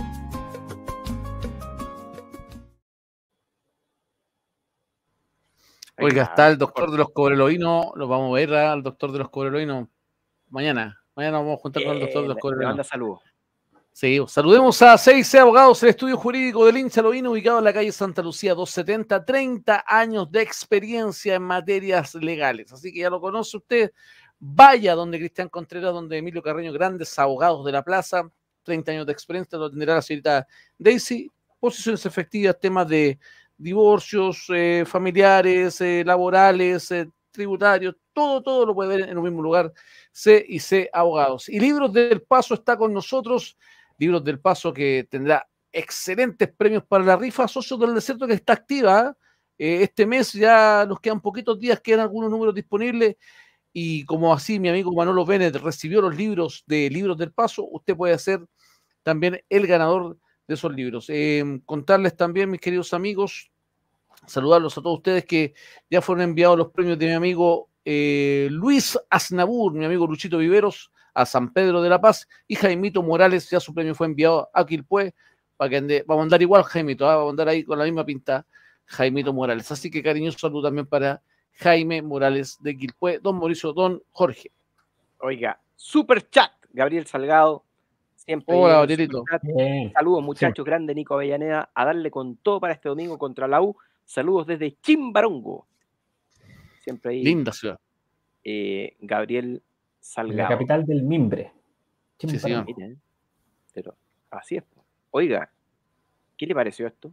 Oiga, está el doctor de los cobreloinos. Lo vamos a ver al doctor de los cobreloinos mañana. Mañana vamos a juntar con el doctor de los cobreloinos. Le manda saludos. Sí, saludemos a seis C Abogados, el estudio jurídico del hincha Lovino, ubicado en la calle Santa Lucía doscientos setenta, treinta años de experiencia en materias legales. Así que ya lo conoce usted, vaya donde Cristian Contreras, donde Emilio Carreño, grandes abogados de la plaza, treinta años de experiencia, lo atenderá la señorita Daisy, posiciones efectivas, temas de divorcios, eh, familiares, eh, laborales, eh, tributarios, todo, todo lo puede ver en un mismo lugar, C y C Abogados. Y Libros del Paso está con nosotros. Libros del Paso que tendrá excelentes premios para la rifa Socios del Desierto, que está activa. Eh, este mes ya nos quedan poquitos días, quedan algunos números disponibles. Y como así mi amigo Manolo Bennett recibió los libros de Libros del Paso, usted puede ser también el ganador de esos libros. Eh, contarles también, mis queridos amigos, saludarlos a todos ustedes que ya fueron enviados los premios de mi amigo eh, Luis Aznabur, mi amigo Luchito Viveros, a San Pedro de la Paz, y Jaimito Morales, ya su premio fue enviado a Quilpué, para que ande, vamos a andar igual Jaimito, ¿eh? Vamos a andar ahí con la misma pinta, Jaimito Morales. Así que cariñoso saludo también para Jaime Morales de Quilpué, don Mauricio, don Jorge. Oiga, super chat, Gabriel Salgado, siempre. Hola, Gabrielito. Saludos, muchachos, sí. Grande Nico Avellaneda, a darle con todo para este domingo contra la U. Saludos desde Chimbarongo. Siempre ahí. Linda ciudad. Eh, Gabriel Salgado. La capital del mimbre. Sí, sí, Miren, pero así es. Oiga, ¿qué le pareció esto?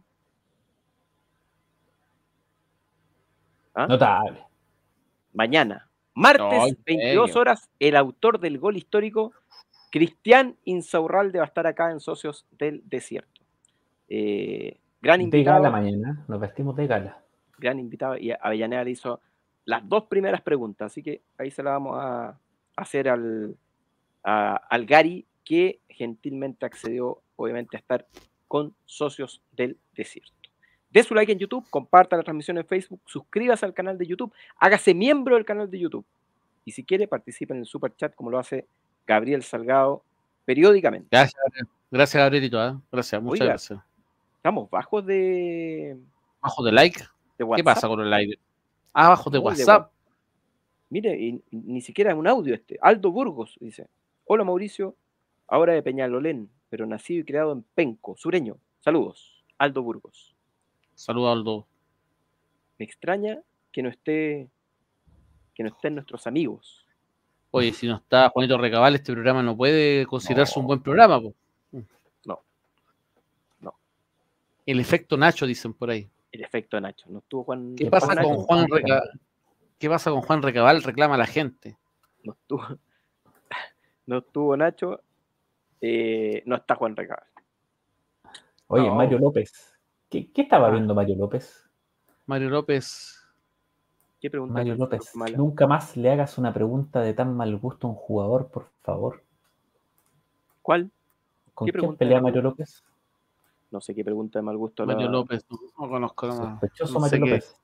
¿Ah? Notable. Mañana, martes, no, veintidós horas, el autor del gol histórico, Cristian Insaurralde, va a estar acá en Socios del Desierto. Eh, gran invitado. De gala mañana, nos vestimos de gala. Gran invitado, y Avellaneda le hizo las dos primeras preguntas, así que ahí se las vamos a hacer al, a, al Gary, que gentilmente accedió, obviamente, a estar con Socios del Desierto. De su like en YouTube, comparta la transmisión en Facebook, suscríbase al canal de YouTube, hágase miembro del canal de YouTube. Y si quiere, participe en el super chat como lo hace Gabriel Salgado periódicamente. Gracias, gracias Gabrielito. ¿eh? Gracias, muchas Oiga, gracias. Estamos bajos de... ¿Bajos de like? De WhatsApp. ¿Qué pasa con el like? Ah, bajos de no, WhatsApp. De... Mire, y, ni siquiera es un audio este. Aldo Burgos dice: hola Mauricio, ahora de Peñalolén, pero nacido y creado en Penco, sureño. Saludos, Aldo Burgos. Saludos, Aldo. Me extraña que no esté que no estén nuestros amigos. Oye, si no está Juanito Recabal, este programa no puede considerarse no. un buen programa. Po. No. No. El efecto Nacho, dicen por ahí. El efecto Nacho. No estuvo Juan. ¿Qué pasa con Juan Recabal? ¿Qué pasa con Juan Recabal? Reclama a la gente. No estuvo, no estuvo Nacho. Eh, no está Juan Recabal. Oye, no. Mario López. ¿Qué, qué estaba viendo Mario López? Mario López. ¿Qué pregunta? Mario López, mala? nunca más le hagas una pregunta de tan mal gusto a un jugador, por favor. ¿Cuál? ¿Con ¿Qué quién pregunta pelea de mal Mario López? No sé qué pregunta de mal gusto. Mario la... López, no, no conozco nada. Sospechoso No Mario sé qué. López.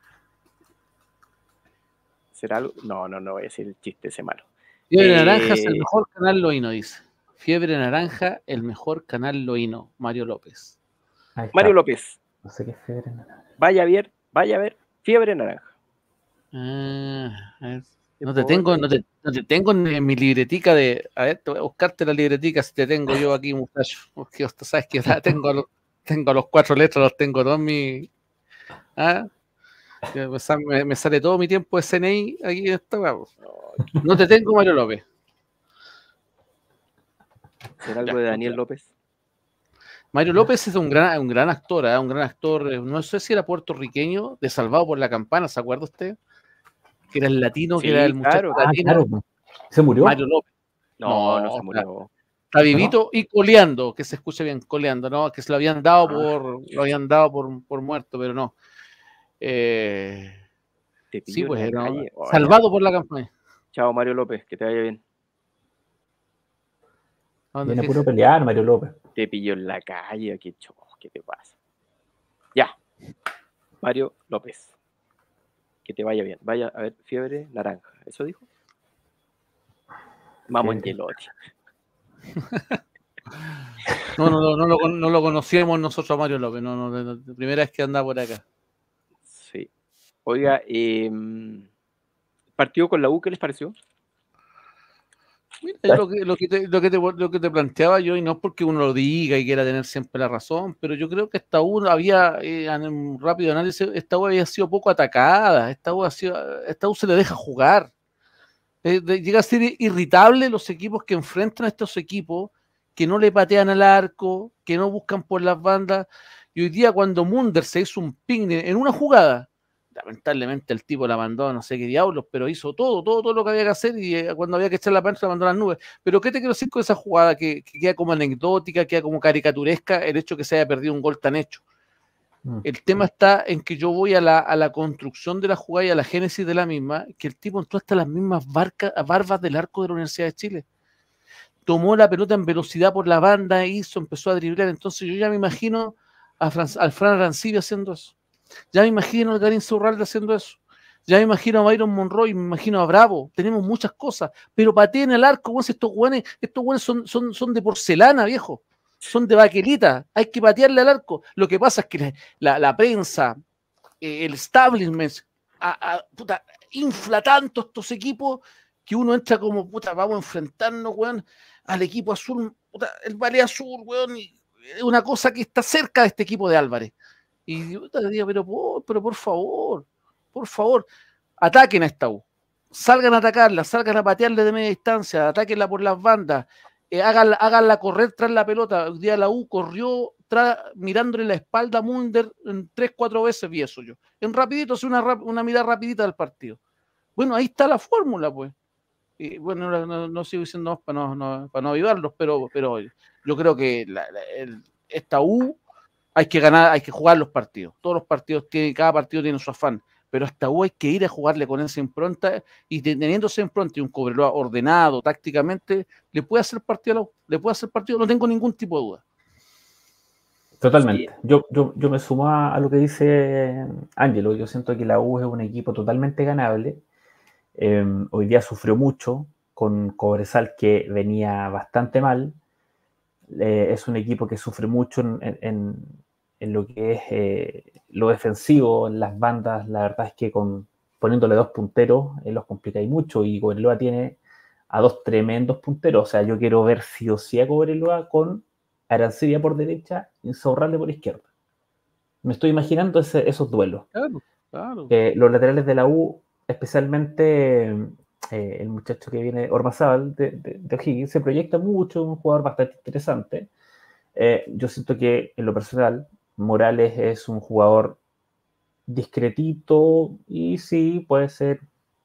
¿Será algo? No, no, no voy a decir el chiste ese malo. Fiebre Eh, Naranja es el mejor canal loíno, dice. Fiebre Naranja, el mejor canal loíno. Mario López. Ahí está. Mario López, No sé qué es fiebre naranja. vaya a ver, vaya a ver, Fiebre Naranja. Ah, a ver. No Por te tengo, favor, no te, no te tengo en mi libretica de. A ver, te voy a buscarte la libretica si te tengo yo aquí, muchacho. Porque usted sabes que la tengo, a los, tengo a los cuatro letras, los tengo todos mi. ¿Ah? Me, sa- me- me sale todo mi tiempo de C N I aquí en esta weá, po. No te tengo, Mario López. ¿Será algo Ya, de Daniel ya. López? Mario López es un gran, un gran actor, ¿eh? Un gran actor. eh, No sé si era puertorriqueño, de Salvado por la Campana, ¿se acuerda usted? Que era el latino, que era el Sí, muchacho claro. Ah, latino. claro. ¿Se murió? Mario López. No, no, No, se está, murió. está vivito y coleando, que se escuche bien, coleando, ¿no? Que se lo habían dado Ah. por, lo habían dado por, por muerto, pero no. Eh, Te sí, pillo pues en la era calle. Oh, ya. salvado por la campaña. Chao, Mario López, que te vaya bien. ¿A dónde Viene qué? puro pelear Mario López. Te pillo en la calle, qué cho, ¿qué te pasa? Ya, Mario López. Que te vaya bien. Vaya a ver, Fiebre Naranja. ¿Eso dijo? Vamos, Sí. Angelotti. No, no, no, no, lo, no lo conocíamos nosotros a Mario López, no, no, no, no, primera vez que anda por acá. Sí. Oiga, eh, partido con la U, ¿qué les pareció? Mira, yo lo que, lo, que te, lo, que te, lo que te planteaba yo, y no es porque uno lo diga y quiera tener siempre la razón, pero yo creo que esta U había, eh, en un rápido análisis, esta U había sido poco atacada, esta U, ha sido, esta U se le deja jugar. Eh, de, llega a ser irritable los equipos que enfrentan a estos equipos, que no le patean al arco, que no buscan por las bandas. Y hoy día cuando Munder se hizo un picnic en una jugada, lamentablemente el tipo la mandó, no sé qué diablos, pero hizo todo, todo, todo lo que había que hacer y eh, cuando había que echarla para adentro la mandó a las nubes. Pero ¿qué te quiero decir con esa jugada que, que queda como anecdótica, queda como caricaturesca, el hecho que se haya perdido un gol tan hecho? Mm. El tema está en que yo voy a la, a la construcción de la jugada y a la génesis de la misma, que el tipo entró hasta las mismas barcas, barbas del arco de la Universidad de Chile. Tomó la pelota en velocidad por la banda, hizo, empezó a driblar. Entonces yo ya me imagino a Fran, al Fran Arancibia haciendo eso. Ya me imagino a Karim Zurralde haciendo eso. Ya me imagino a Byron Monroy, me imagino a Bravo. Tenemos muchas cosas. Pero pateen el arco, bueno, estos güeyes, estos güeyes son, son, son de porcelana, viejo. Son de baquelita. Hay que patearle al arco. Lo que pasa es que la, la, la prensa, eh, el establishment, a, a, puta, infla tanto estos equipos que uno entra como, puta, vamos a enfrentarnos, weón, al equipo azul, puta, el Valle Azul, weón, y es una cosa que está cerca de este equipo de Álvarez. Y yo te digo, pero por, pero por favor, por favor, ataquen a esta U. Salgan a atacarla, salgan a patearle de media distancia, atáquenla por las bandas, eh, háganla, háganla correr tras la pelota. Hoy día la U corrió tras, mirándole la espalda a Munder en tres, cuatro veces, vi eso yo. En rapidito, hace una, una mirada rapidita del partido. Bueno, ahí está la fórmula, pues. Y bueno, no, no, no sigo diciendo más para no, no, para no avivarlos, pero, pero yo creo que la, la, el, esta U hay que ganar, hay que jugar los partidos. Todos los partidos tienen, cada partido tiene su afán, pero esta U hay que ir a jugarle con esa impronta y teniendo esa impronta y un Cobreloa ordenado tácticamente, le puede hacer partido a la U, le puede hacer partido, no tengo ningún tipo de duda. Totalmente. Sí. Yo, yo, yo me sumo a, a lo que dice Ángelo. Yo siento que la U es un equipo totalmente ganable. Eh, hoy día sufrió mucho con Cobresal, que venía bastante mal. Eh, es un equipo que sufre mucho en, en, en lo que es eh, lo defensivo, en las bandas. La verdad es que con, poniéndole dos punteros eh, los complica mucho, y Cobreloa tiene a dos tremendos punteros. O sea, yo quiero ver sí o sí a Cobreloa con Arancibia por derecha y Insaurralde por izquierda. Me estoy imaginando ese, esos duelos. Claro, claro. Eh, los laterales de la U, especialmente eh, el muchacho que viene, Ormazábal, de, de, de O'Higgins, se proyecta mucho, un jugador bastante interesante. Eh, yo siento que, en lo personal, Morales es un jugador discretito y sí, puede ser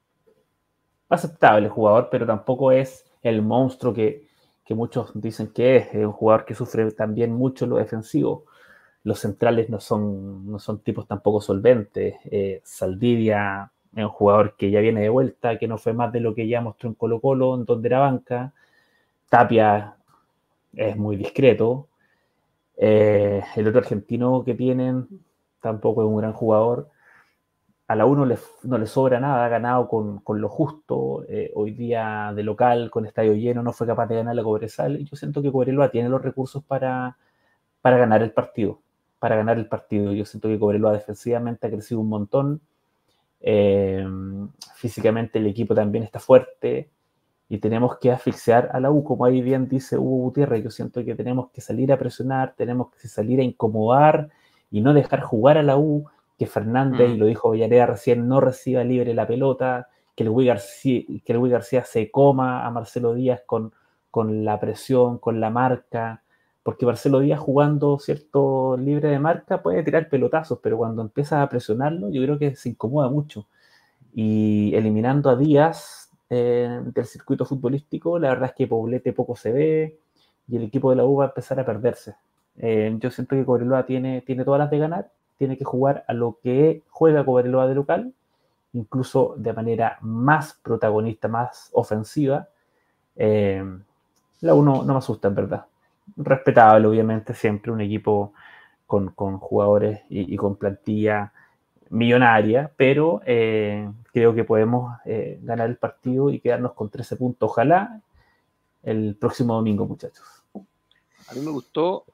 aceptable jugador, pero tampoco es el monstruo que, que muchos dicen que es. Es un jugador que sufre también mucho lo defensivo. los centrales no son, no son tipos tampoco solventes. Eh, Saldivia es un jugador que ya viene de vuelta, que no fue más de lo que ya mostró en Colo-Colo, en donde era banca. Tapia es muy discreto. Eh, el otro argentino que tienen tampoco es un gran jugador. A la U no le, no le sobra nada, ha ganado con, con lo justo. Eh, hoy día de local, con estadio lleno, no fue capaz de ganar la Cobresal. Y yo siento que Cobreloa tiene los recursos para, para ganar el partido. Para ganar el partido. Yo siento que Cobreloa defensivamente ha crecido un montón. Eh, físicamente el equipo también está fuerte. Y tenemos que asfixiar a la U, como ahí bien dice Hugo Gutiérrez. Yo siento que tenemos que salir a presionar, tenemos que salir a incomodar y no dejar jugar a la U, que Fernández, mm. y lo dijo Villareda recién, no reciba libre la pelota, que el Luis García, que el Luis García se coma a Marcelo Díaz con, con la presión, con la marca, porque Marcelo Díaz jugando, cierto, libre de marca puede tirar pelotazos, pero cuando empiezas a presionarlo yo creo que se incomoda mucho. Y eliminando a Díaz Eh, del circuito futbolístico, la verdad es que Poblete poco se ve y el equipo de la U va a empezar a perderse. Eh, yo siento que Cobreloa tiene, tiene todas las de ganar, tiene que jugar a lo que juega Cobreloa de local, incluso de manera más protagonista, más ofensiva. Eh, la U no, no me asusta, en verdad. Respetable, obviamente, siempre un equipo con, con jugadores y, y con plantilla millonaria, pero eh, creo que podemos eh, ganar el partido y quedarnos con trece puntos, ojalá, el próximo domingo, muchachos. A mí me gustó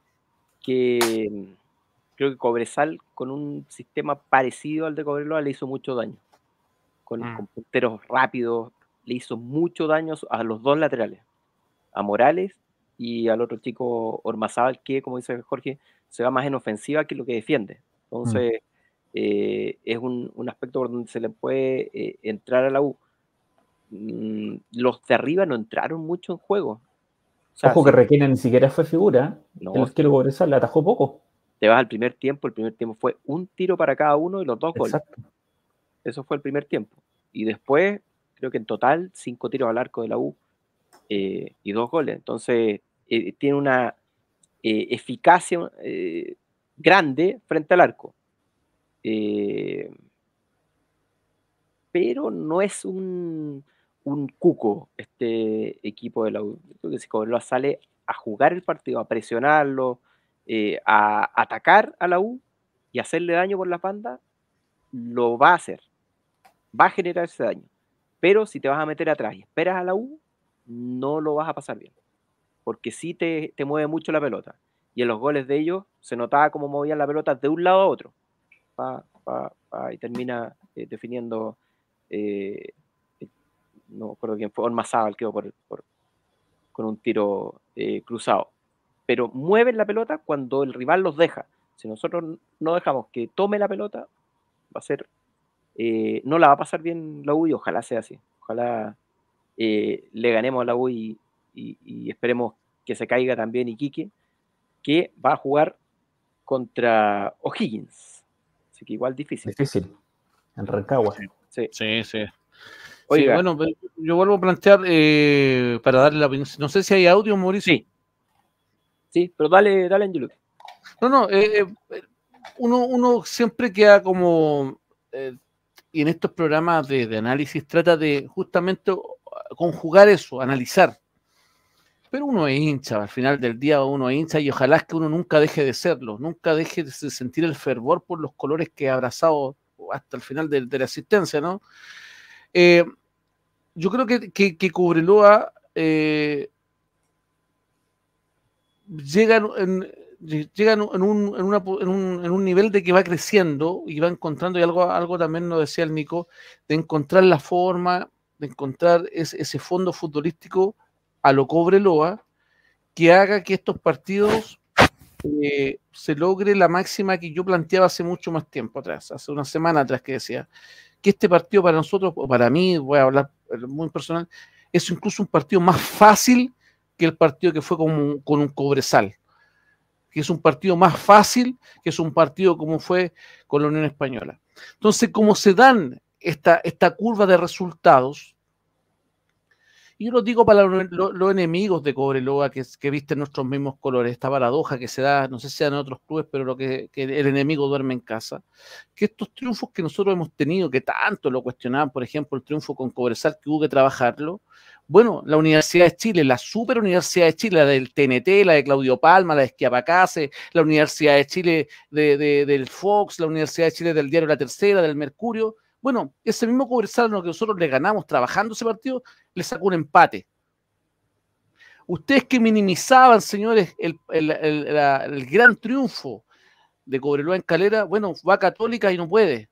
que creo que Cobresal, con un sistema parecido al de Cobreloa, le hizo mucho daño. Con, mm. con punteros rápidos, le hizo mucho daño a los dos laterales, a Morales y al otro chico Ormazábal, que, como dice Jorge, se va más en ofensiva que lo que defiende. Entonces, mm. Eh, es un, un aspecto por donde se le puede eh, entrar a la U. Mm, los de arriba no entraron mucho en juego. O sea, Ojo si, que Requena ni siquiera fue figura. No, el quiero Cobresal le atajó poco. Te vas al primer tiempo, el primer tiempo fue un tiro para cada uno y los dos goles. Exacto. Eso fue el primer tiempo. Y después, creo que en total, cinco tiros al arco de la U eh, y dos goles. Entonces, eh, tiene una eh, eficacia eh, grande frente al arco. Eh, pero no es un, un cuco este equipo de la U. Creo que si Cobreloa sale a jugar el partido, a presionarlo, eh, a atacar a la U y hacerle daño por la banda, lo va a hacer, va a generar ese daño. Pero si te vas a meter atrás y esperas a la U, no lo vas a pasar bien, porque sí te, te mueve mucho la pelota, y en los goles de ellos se notaba cómo movían la pelota de un lado a otro. Pa, pa, pa, y termina eh, definiendo eh, eh, no me acuerdo quién fue, Ormazábal quedó por, por, con un tiro eh, cruzado, pero mueven la pelota cuando el rival los deja. Si nosotros no dejamos que tome la pelota, va a ser eh, no la va a pasar bien la U, y ojalá sea así, ojalá eh, le ganemos a la U y, y, y esperemos que se caiga también Iquique, que va a jugar contra O'Higgins. Así que igual difícil. Difícil. En Rancagua. Sí, sí. sí. Oiga. Sí, bueno, yo vuelvo a plantear eh, para darle la opinión. No sé si hay audio, Mauricio. Sí. Sí, pero dale, dale, Angelo. No, no, eh, uno, uno siempre queda como, eh, y en estos programas de, de análisis trata de justamente conjugar eso, analizar. Pero uno es hincha, al final del día uno es hincha, y ojalá es que uno nunca deje de serlo, nunca deje de sentir el fervor por los colores que ha abrazado hasta el final de, de la existencia, ¿no? Eh, yo creo que, que, que Cobreloa eh, llega, en, llega en, un, en, una, en, un, en un nivel de que va creciendo y va encontrando, y algo, algo también nos decía el Nico, de encontrar la forma, de encontrar ese, ese fondo futbolístico a lo Cobreloa, que haga que estos partidos eh, se logre la máxima que yo planteaba hace mucho más tiempo atrás, hace una semana atrás, que decía que este partido para nosotros, o para mí, voy a hablar muy personal, es incluso un partido más fácil que el partido que fue con, con un Cobresal, que es un partido más fácil que es un partido como fue con la Unión Española. Entonces, como se dan esta, esta curva de resultados, Y yo lo digo para los, los, los enemigos de Cobreloa que, que visten nuestros mismos colores, esta paradoja que se da, no sé si sea en otros clubes, pero lo que, que el enemigo duerme en casa, que estos triunfos que nosotros hemos tenido, que tanto lo cuestionaban, por ejemplo, el triunfo con Cobresal, que hubo que trabajarlo, bueno, la Universidad de Chile, la Super Universidad de Chile, la del T N T, la de Claudio Palma, la de Esquiapacase, la Universidad de Chile de, de, del Fox, la Universidad de Chile del diario La Tercera, del Mercurio, bueno, ese mismo Cobresal a lo que nosotros le ganamos trabajando ese partido, le sacó un empate. Ustedes que minimizaban, señores, el, el, el, la, el gran triunfo de Cobreloa en Calera, bueno, va Católica y no puede.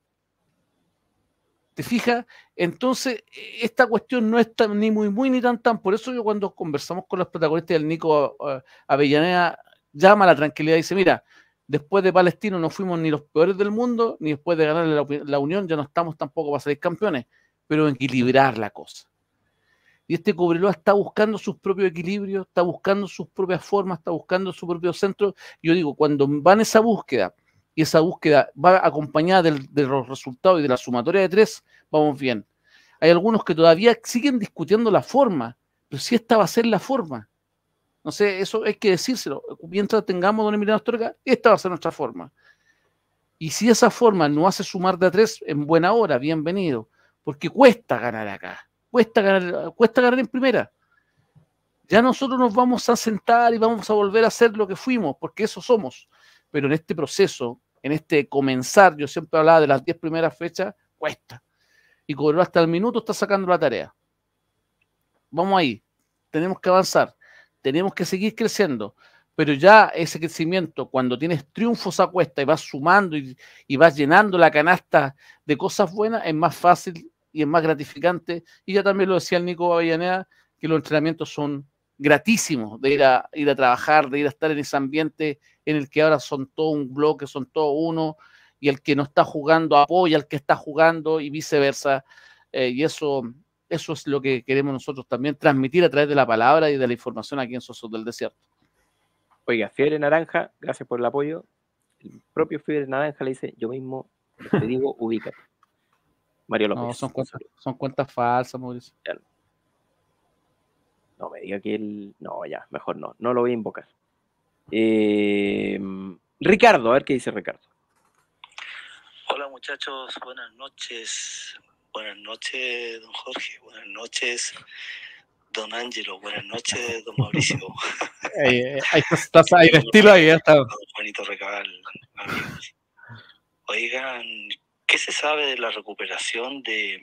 ¿Te fijas? Entonces, esta cuestión no es tan, ni muy, muy, ni tan, tan. Por eso yo cuando conversamos con los protagonistas del Nico uh, Avellaneda, llama a la tranquilidad y dice, mira, después de Palestino no fuimos ni los peores del mundo, ni después de ganar la, la Unión ya no estamos tampoco para salir campeones, pero equilibrar la cosa. Y este Cobreloa está buscando sus propios equilibrios, está buscando sus propias formas, está buscando su propio centro. Yo digo, cuando van esa búsqueda, y esa búsqueda va acompañada del, de los resultados y de la sumatoria de tres, vamos bien. Hay algunos que todavía siguen discutiendo la forma, pero si esta va a ser la forma. No sé, eso hay que decírselo. Mientras tengamos don Emiliano Astorga, esta va a ser nuestra forma. Y si esa forma no hace sumar de a tres, en buena hora, bienvenido. Porque cuesta ganar acá. Cuesta ganar, cuesta ganar en primera. Ya nosotros nos vamos a sentar y vamos a volver a ser lo que fuimos, porque eso somos. Pero en este proceso, en este comenzar, yo siempre hablaba de las diez primeras fechas, cuesta. Y Cobreloa hasta el minuto está sacando la tarea. Vamos ahí. Tenemos que avanzar. Tenemos que seguir creciendo, pero ya ese crecimiento, cuando tienes triunfos a cuesta y vas sumando y, y vas llenando la canasta de cosas buenas, es más fácil y es más gratificante. Y ya también lo decía el Nico Avellaneda, que los entrenamientos son gratísimos de ir a, ir a trabajar, de ir a estar en ese ambiente en el que ahora son todo un bloque, son todo uno, y el que no está jugando apoya al que está jugando y viceversa. Eh, y eso... Eso es lo que queremos nosotros también transmitir a través de la palabra y de la información aquí en Socios del Desierto. Oiga, Fiebre Naranja, gracias por el apoyo. El propio Fiebre Naranja le dice, yo mismo te digo, ubícate. Mario López. No, son cuentas, son cuentas falsas, Mauricio. Ya. No me diga que él... No, ya, mejor no. No lo voy a invocar. Eh... Ricardo, a ver qué dice Ricardo. Hola muchachos, buenas noches. Buenas noches, don Jorge. Buenas noches, don Ángelo. Buenas noches, don Mauricio. Ahí, ahí está, ahí el estilo, ahí ya está. Juanito Recabal, amigos. Oigan, ¿qué se sabe de la recuperación de,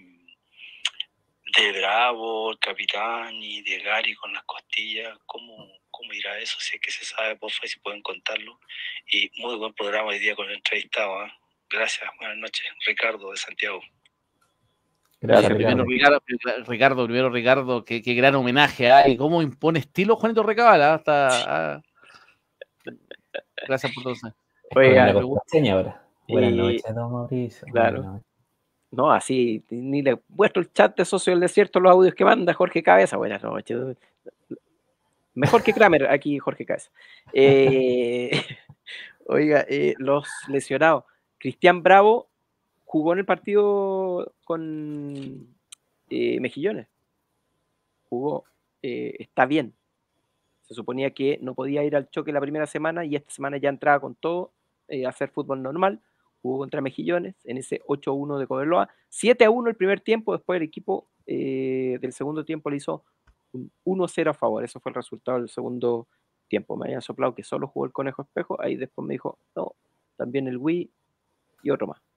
de Bravo, el capitán, y de Gary con las costillas? ¿Cómo, cómo irá eso? Si es que se sabe, por favor, si pueden contarlo. Y muy buen programa hoy día con el entrevistado, ¿eh? Gracias, buenas noches. Ricardo de Santiago. Gracias, primero Ricardo, Ricardo, primero Ricardo, qué, qué gran homenaje, ¿eh? Y cómo impone estilo Juanito Recabal, ¿eh? Hasta, ¿eh? Gracias por todo eso. Oiga, me gusta. Ahora. Buenas noches, don Mauricio. Claro. No, así, ni le muestro el chat de Socio del Desierto, los audios que manda Jorge Cabeza. Buenas noches. Mejor que Kramer aquí, Jorge Cabeza. Eh, oiga, eh, los lesionados. Cristian Bravo jugó en el partido con eh, Mejillones. Jugó, eh, está bien. Se suponía que no podía ir al choque la primera semana y esta semana ya entraba con todo eh, a hacer fútbol normal. Jugó contra Mejillones en ese ocho a uno de Cobreloa. siete a uno el primer tiempo, después el equipo eh, del segundo tiempo le hizo un uno cero a favor. Eso fue el resultado del segundo tiempo. Me habían soplado que solo jugó el Conejo Espejo. Ahí después me dijo, no, también el Wii y otro más.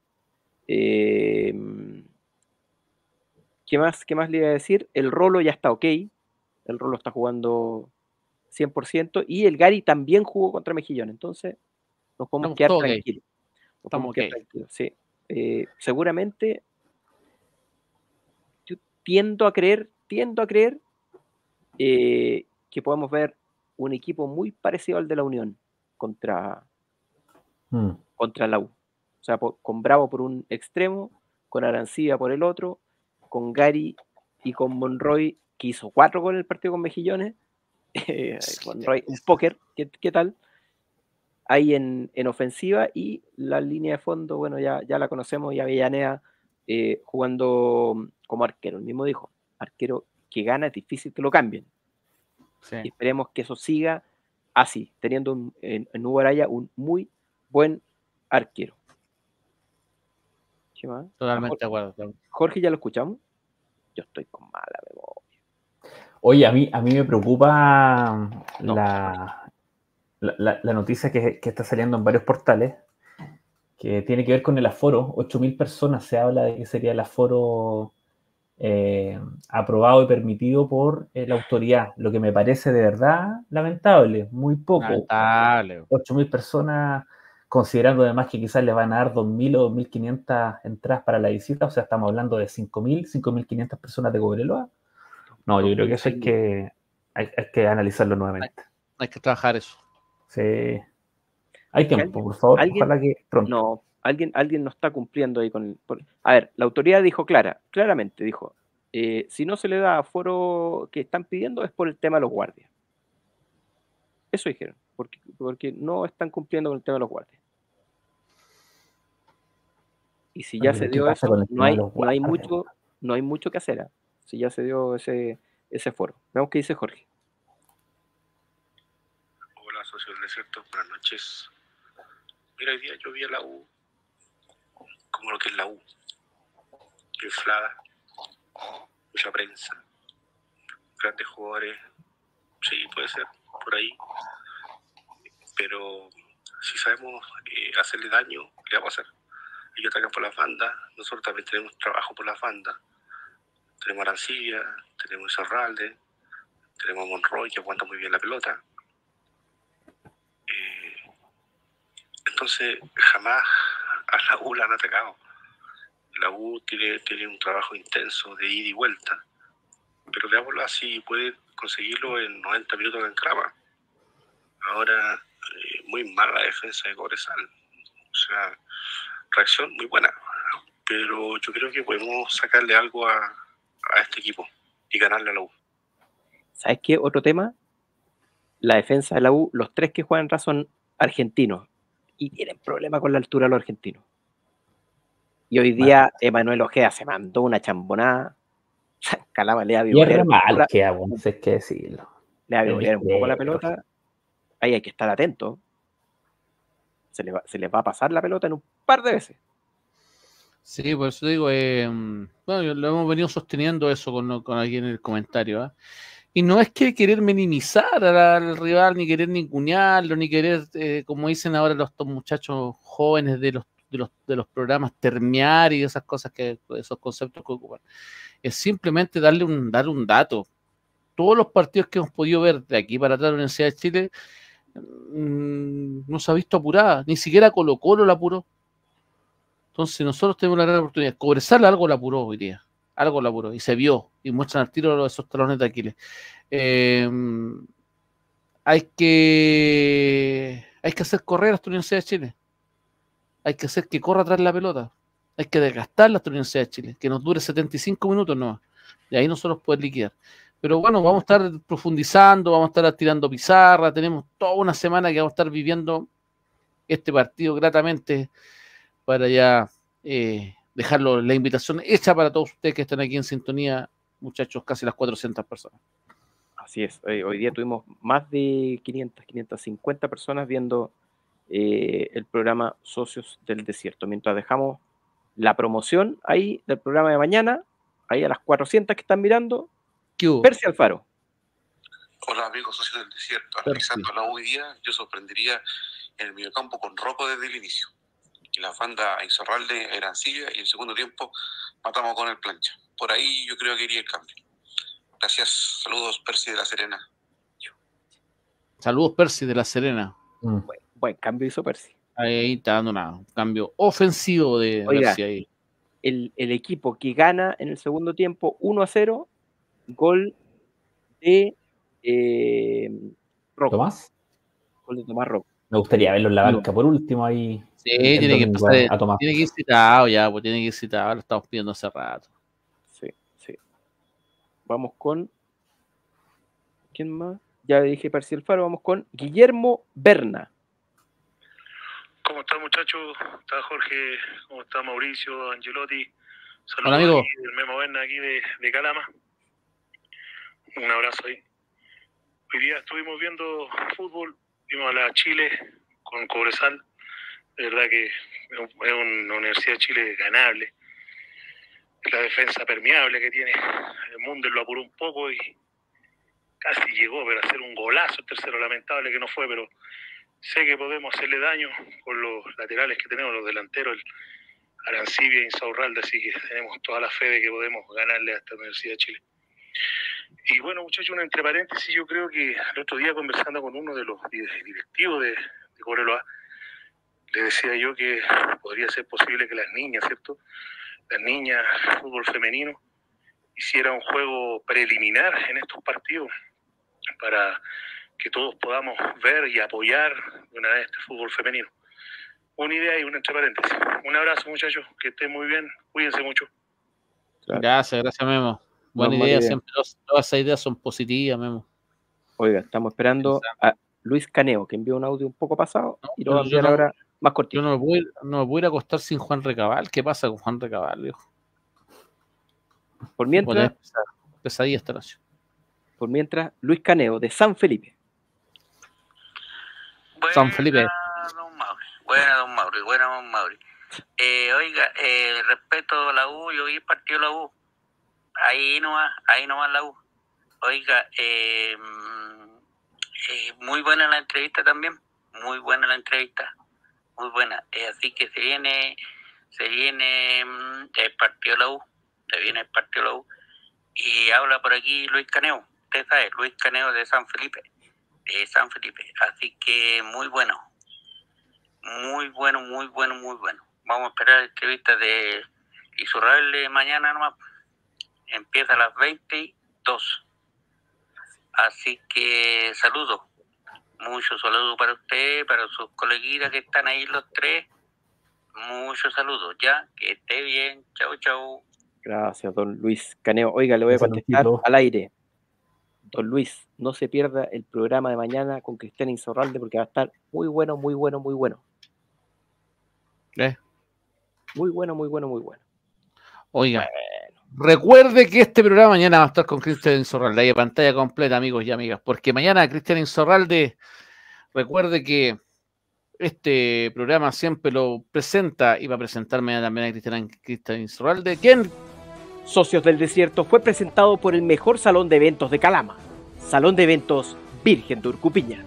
Eh, ¿qué más, ¿Qué más le iba a decir? El Rolo ya está ok. El Rolo está jugando cien por ciento. Y el Gary también jugó contra Mejillón. Entonces, nos podemos quedar tranquilos. Nos Estamos quedar okay. tranquilos. Sí. Eh, seguramente, yo tiendo a creer, tiendo a creer eh, que podemos ver un equipo muy parecido al de la Unión contra, mm. contra la U. O sea, por, con Bravo por un extremo, con Arancibia por el otro, con Gary y con Monroy, que hizo cuatro goles en el partido con Mejillones. Eh, Monroy, un póker, ¿qué, ¿qué tal? Ahí en, en ofensiva, y la línea de fondo, bueno, ya, ya la conocemos, y Avellaneda eh, jugando como arquero. El mismo dijo, arquero que gana es difícil que lo cambien. Sí. Y esperemos que eso siga así, teniendo un, en, en Hugo Araya un muy buen arquero. ¿Qué más? Totalmente Jorge, de acuerdo. Jorge, ¿ya lo escuchamos? Yo estoy con mala memoria. Oye, a mí, a mí me preocupa No. la, la, la noticia que, que está saliendo en varios portales, que tiene que ver con el aforo. ocho mil personas se habla de que sería el aforo eh, aprobado y permitido por eh, la autoridad, lo que me parece de verdad lamentable, muy poco. Lamentable. ocho mil personas, considerando además que quizás les van a dar dos mil o dos mil quinientas entradas para la visita, o sea, estamos hablando de cinco mil, cinco mil quinientas personas de Cobreloa. No, yo creo que eso hay que, hay, hay que analizarlo nuevamente. Hay, hay que trabajar eso. Sí. Hay tiempo, por favor, ¿alguien? ojalá que pronto. No, alguien, alguien no está cumpliendo ahí con... Por, a ver, la autoridad dijo clara, claramente, dijo, eh, si no se le da aforo que están pidiendo es por el tema de los guardias. Eso dijeron, porque, porque no están cumpliendo con el tema de los guardias. Y si ya Oye, se ¿qué dio pasa eso, con el no tema de hay, los no hay guardias? mucho, no hay mucho que hacer. ¿eh? Si ya se dio ese, ese foro. Veamos qué dice Jorge. Hola, socio del desierto, buenas noches. Mira, hoy día yo vi a la U como lo que es la U. Inflada, mucha prensa, grandes jugadores, sí, puede ser, por ahí. Pero si sabemos eh, hacerle daño, ¿qué vamos a hacer? Ellos atacan por las bandas, nosotros también tenemos trabajo por las bandas. Tenemos a Arancibia, tenemos a Isorralde, tenemos a Monroy, que aguanta muy bien la pelota. Eh, entonces, jamás a la U la han atacado. La U tiene, tiene un trabajo intenso de ida y vuelta, pero veámoslo así, puede conseguirlo en noventa minutos en Crama. Ahora, eh, muy mala la defensa de Cobresal. O sea, reacción muy buena, pero yo creo que podemos sacarle algo a, a este equipo y ganarle a la U. ¿Sabes qué? Otro tema, la defensa de la U, los tres que juegan atrás son argentinos y tienen problema con la altura los argentinos. Y hoy día Emanuel Ojeda se mandó una chambonada. Calama le ha Y es re mal que hago, no sé qué decirlo. Le ha un poco la pelota. Ahí hay que estar atento. Se le va, se les va a pasar la pelota en un par de veces. Sí, por eso digo, eh, bueno, lo hemos venido sosteniendo eso con, con alguien en el comentario, ¿eh? Y no es que querer minimizar al rival, ni querer ningunearlo, ni querer, eh, como dicen ahora los estos muchachos jóvenes de los, de los de los programas, termiar y esas cosas, que esos conceptos que ocupan. Es simplemente darle un, dar un dato. Todos los partidos que hemos podido ver de aquí para atrás de la Universidad de Chile mmm, no se ha visto apurada, ni siquiera Colo Colo la apuró. Entonces nosotros tenemos la gran oportunidad. Cobresal algo la apuró hoy día, algo la apuró y se vio, y muestran al tiro esos talones de Aquiles. Eh, hay que hay que hacer correr a esta Universidad de Chile, hay que hacer que corra atrás la pelota, hay que desgastar la Universidad de Chile, que nos dure setenta y cinco minutos no, y ahí nosotros podemos liquidar. Pero bueno, vamos a estar profundizando, vamos a estar tirando pizarra, tenemos toda una semana que vamos a estar viviendo este partido gratamente, para ya eh, dejarlo, la invitación hecha para todos ustedes que están aquí en sintonía, muchachos, casi las cuatrocientas personas. Así es, hoy, hoy día tuvimos más de quinientas, quinientas cincuenta personas viendo eh, el programa Socios del Desierto. Mientras dejamos la promoción ahí del programa de mañana, ahí a las cuatrocientas que están mirando, Percy Alfaro. Hola amigos Socios del Desierto, analizando la U hoy día, yo sorprendería en el mediocampo con Rocco desde el inicio. Y la banda Isorralde era Arancibia y en el segundo tiempo matamos con el Plancha. Por ahí yo creo que iría el cambio. Gracias, saludos Percy de La Serena. Yo. Saludos Percy de La Serena. Mm. Buen, buen cambio hizo Percy. Ahí está dando una, un cambio ofensivo de Oiga, Percy ahí. El, el equipo que gana en el segundo tiempo uno a cero, gol de eh, Rocco. ¿Tomás? Gol de Tomás Rocco. Me gustaría verlo en la banca por último ahí. Sí, tiene que pasar, a Tomás. tiene que ir citado ya, pues tiene que ir citado, lo estamos pidiendo hace rato. Sí, sí. Vamos con... ¿Quién más? Ya dije Percy Alfaro, vamos con Guillermo Berna. ¿Cómo está muchachos? ¿Está Jorge? ¿Cómo está Mauricio? Angelotti. Saludos. Hola amigo. El Memo Berna aquí de, de Calama. Un abrazo ahí. Hoy día estuvimos viendo fútbol, vimos a la Chile con Cobresal. De verdad que es una Universidad de Chile ganable. La defensa permeable que tiene. El Mundo lo apuró un poco y casi llegó, pero hacer un golazo, el tercero lamentable que no fue, pero sé que podemos hacerle daño con los laterales que tenemos, los delanteros, el Arancibia e Insaurralde, así que tenemos toda la fe de que podemos ganarle a esta Universidad de Chile. Y bueno, muchachos, una entre paréntesis, yo creo que el otro día conversando con uno de los directivos de, de Cobreloa, le decía yo que podría ser posible que las niñas, ¿cierto? Las niñas, fútbol femenino, hiciera un juego preliminar en estos partidos para que todos podamos ver y apoyar de una vez este fútbol femenino. Una idea y una entre paréntesis. Un abrazo, muchachos, que estén muy bien, cuídense mucho. Gracias, gracias, Memo. Buena idea, idea, siempre todas esas ideas son positivas, Memo. Oiga, estamos esperando a Luis Caneo, que envió un audio un poco pasado, no, y lo va a enviar no, ahora más cortito. Yo no me, voy, no me voy a ir a acostar sin Juan Recabal. ¿Qué pasa con Juan Recabal, viejo? Por mientras, pesadilla esta noche. Por mientras, Luis Caneo, de San Felipe. Buena, San Felipe. Don Mauri. Buena, don Mauri. Buena, don Mauri. Eh, oiga, eh, respeto a la U, yo vi el partido de la U. Ahí nomás, ahí nomás la U. Oiga, eh, eh, muy buena la entrevista también. Muy buena la entrevista. Muy buena. Eh, así que se viene, se viene el partido de la U. Se viene el partido de la U. Y habla por aquí Luis Caneo. Usted sabe, Luis Caneo de San Felipe. De San Felipe. Así que muy bueno. Muy bueno, muy bueno, muy bueno. Vamos a esperar la entrevista de Insaurralde mañana nomás. Empieza a las veintidós. Así que saludos. Muchos saludos para usted, para sus coleguitas que están ahí los tres. Muchos saludos. Ya, que esté bien. Chau, chau. Gracias, don Luis Caneo. Oiga, le voy a contestar al aire. Don Luis, no se pierda el programa de mañana con Cristian Insaurralde porque va a estar muy bueno, muy bueno, muy bueno. ¿Eh? Muy bueno, muy bueno, muy bueno. Oiga, bueno. Recuerde que este programa mañana va a estar con Cristian Insaurralde, ahí a pantalla completa, amigos y amigas, porque mañana Cristian Insaurralde, recuerde que este programa siempre lo presenta y va a presentar mañana también a Cristian, Cristian Insaurralde, quien Socios del Desierto fue presentado por el mejor salón de eventos de Calama, Salón de Eventos Virgen de Urcupiña.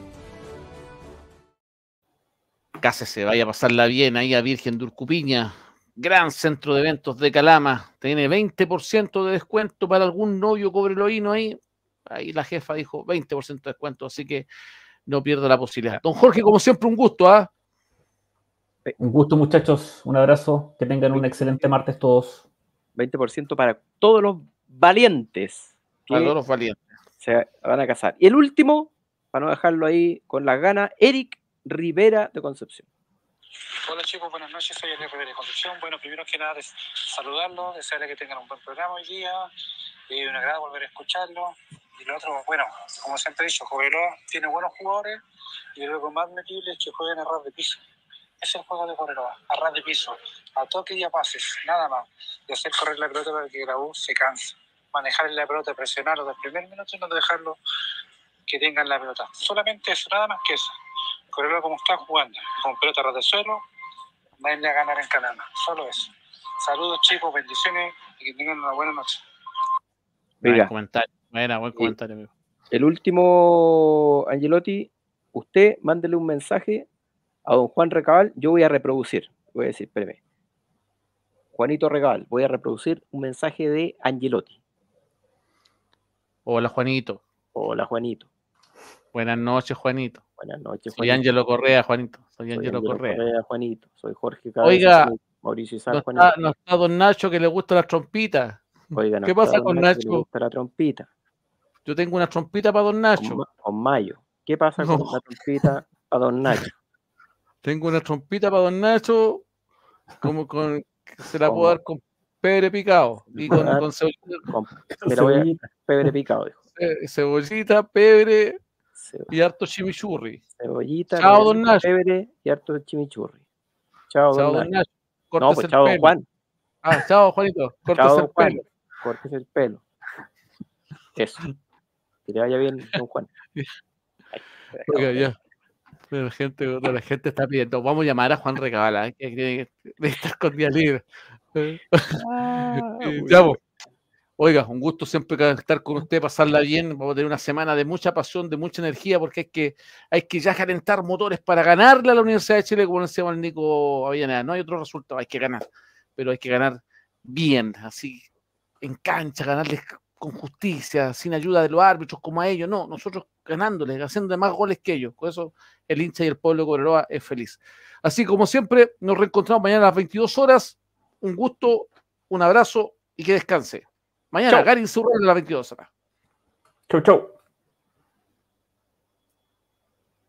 Cásese, vaya a pasarla bien ahí a Virgen de Urcupiña, gran centro de eventos de Calama, tiene veinte por ciento de descuento para algún novio cobreloíno ahí, ahí la jefa dijo veinte por ciento de descuento, así que no pierda la posibilidad. Don Jorge, como siempre, un gusto, ¿ah? ¿eh? Un gusto, muchachos, un abrazo, que tengan un excelente martes todos. veinte por ciento para todos los valientes. Para todos los valientes. Se van a casar. Y el último, para no dejarlo ahí con las ganas, Eric Rivera de Concepción. Hola chicos, buenas noches, soy Eric Rivera de Concepción. Bueno, primero que nada, es saludarlos, desearles que tengan un buen programa hoy día. Y un agrado volver a escucharlo. Y lo otro, bueno, como siempre he dicho, Cobreloa tiene buenos jugadores. Y lo que más metible es que jueguen a ras de piso. Es el juego de Cobreloa, a ras de piso, a toque y a pases, nada más. Y hacer correr la pelota para que la U se canse. Manejar la pelota, presionarlo del primer minuto y no dejarlo que tengan la pelota. Solamente eso, nada más que eso. Cobreloa como está jugando, con pelota a ras de suelo, vayan a ganar en Calama. Solo eso. Saludos chicos, bendiciones y que tengan una buena noche. Buen comentario, buena, buen comentario, amigo. El último, Angelotti, usted mándele un mensaje a don Juan Recabal, yo voy a reproducir, voy a decir, espérame, Juanito Recabal, voy a reproducir un mensaje de Angelotti. Hola Juanito. Hola Juanito. Buenas noches Juanito. Buenas noches Juanito. Soy Ángelo Correa, Juanito. Soy Ángelo Correa. Correa. Juanito. Soy Jorge Cabeza. Oiga, Mauricio Isaac, no, Juanito. Está, no está don Nacho que le gusta la trompita. Oiga, no ¿qué pasa don con Nacho? Nacho? Que le gusta la trompita. Yo tengo una trompita para don Nacho. Con, con Mayo. ¿Qué pasa no. con la trompita para don Nacho? Tengo una trompita para don Nacho, como con, se la puedo dar con pebre picado y con, ah, con cebollita. Con, mira, voy a, pebre picado, dijo. Cebollita, pebre Cebollita. Y harto chimichurri. Cebollita, chao, don Nacho. Pebre y harto chimichurri. Chao, chao don Nacho. Nacho. No, pues chao, don Juan. Ah, chao, Juanito. Córtese el Juan. pelo. Córtese el pelo. Eso. Que le vaya bien, don Juan. Ay, Oiga, ya. Pero la gente, la gente está pidiendo. Vamos a llamar a Juan Recabala, ¿eh? que tiene que estar con día libre. Ah, Eh, ya, vos. Oiga, un gusto siempre estar con usted, pasarla bien. Vamos a tener una semana de mucha pasión, de mucha energía, porque hay que, hay que ya calentar motores para ganarle a la Universidad de Chile, como decía el Nico Avellaneda. No hay otro resultado, hay que ganar, pero hay que ganar bien, así en cancha, ganarles con justicia, sin ayuda de los árbitros como a ellos. No, nosotros ganándoles, haciendo más goles que ellos. Con eso el hincha y el pueblo de Cobreloa es feliz. Así como siempre, nos reencontramos mañana a las veintidós horas. Un gusto, un abrazo y que descanse. Mañana, Gary Zurrell a las veintidós horas. Chau, chau.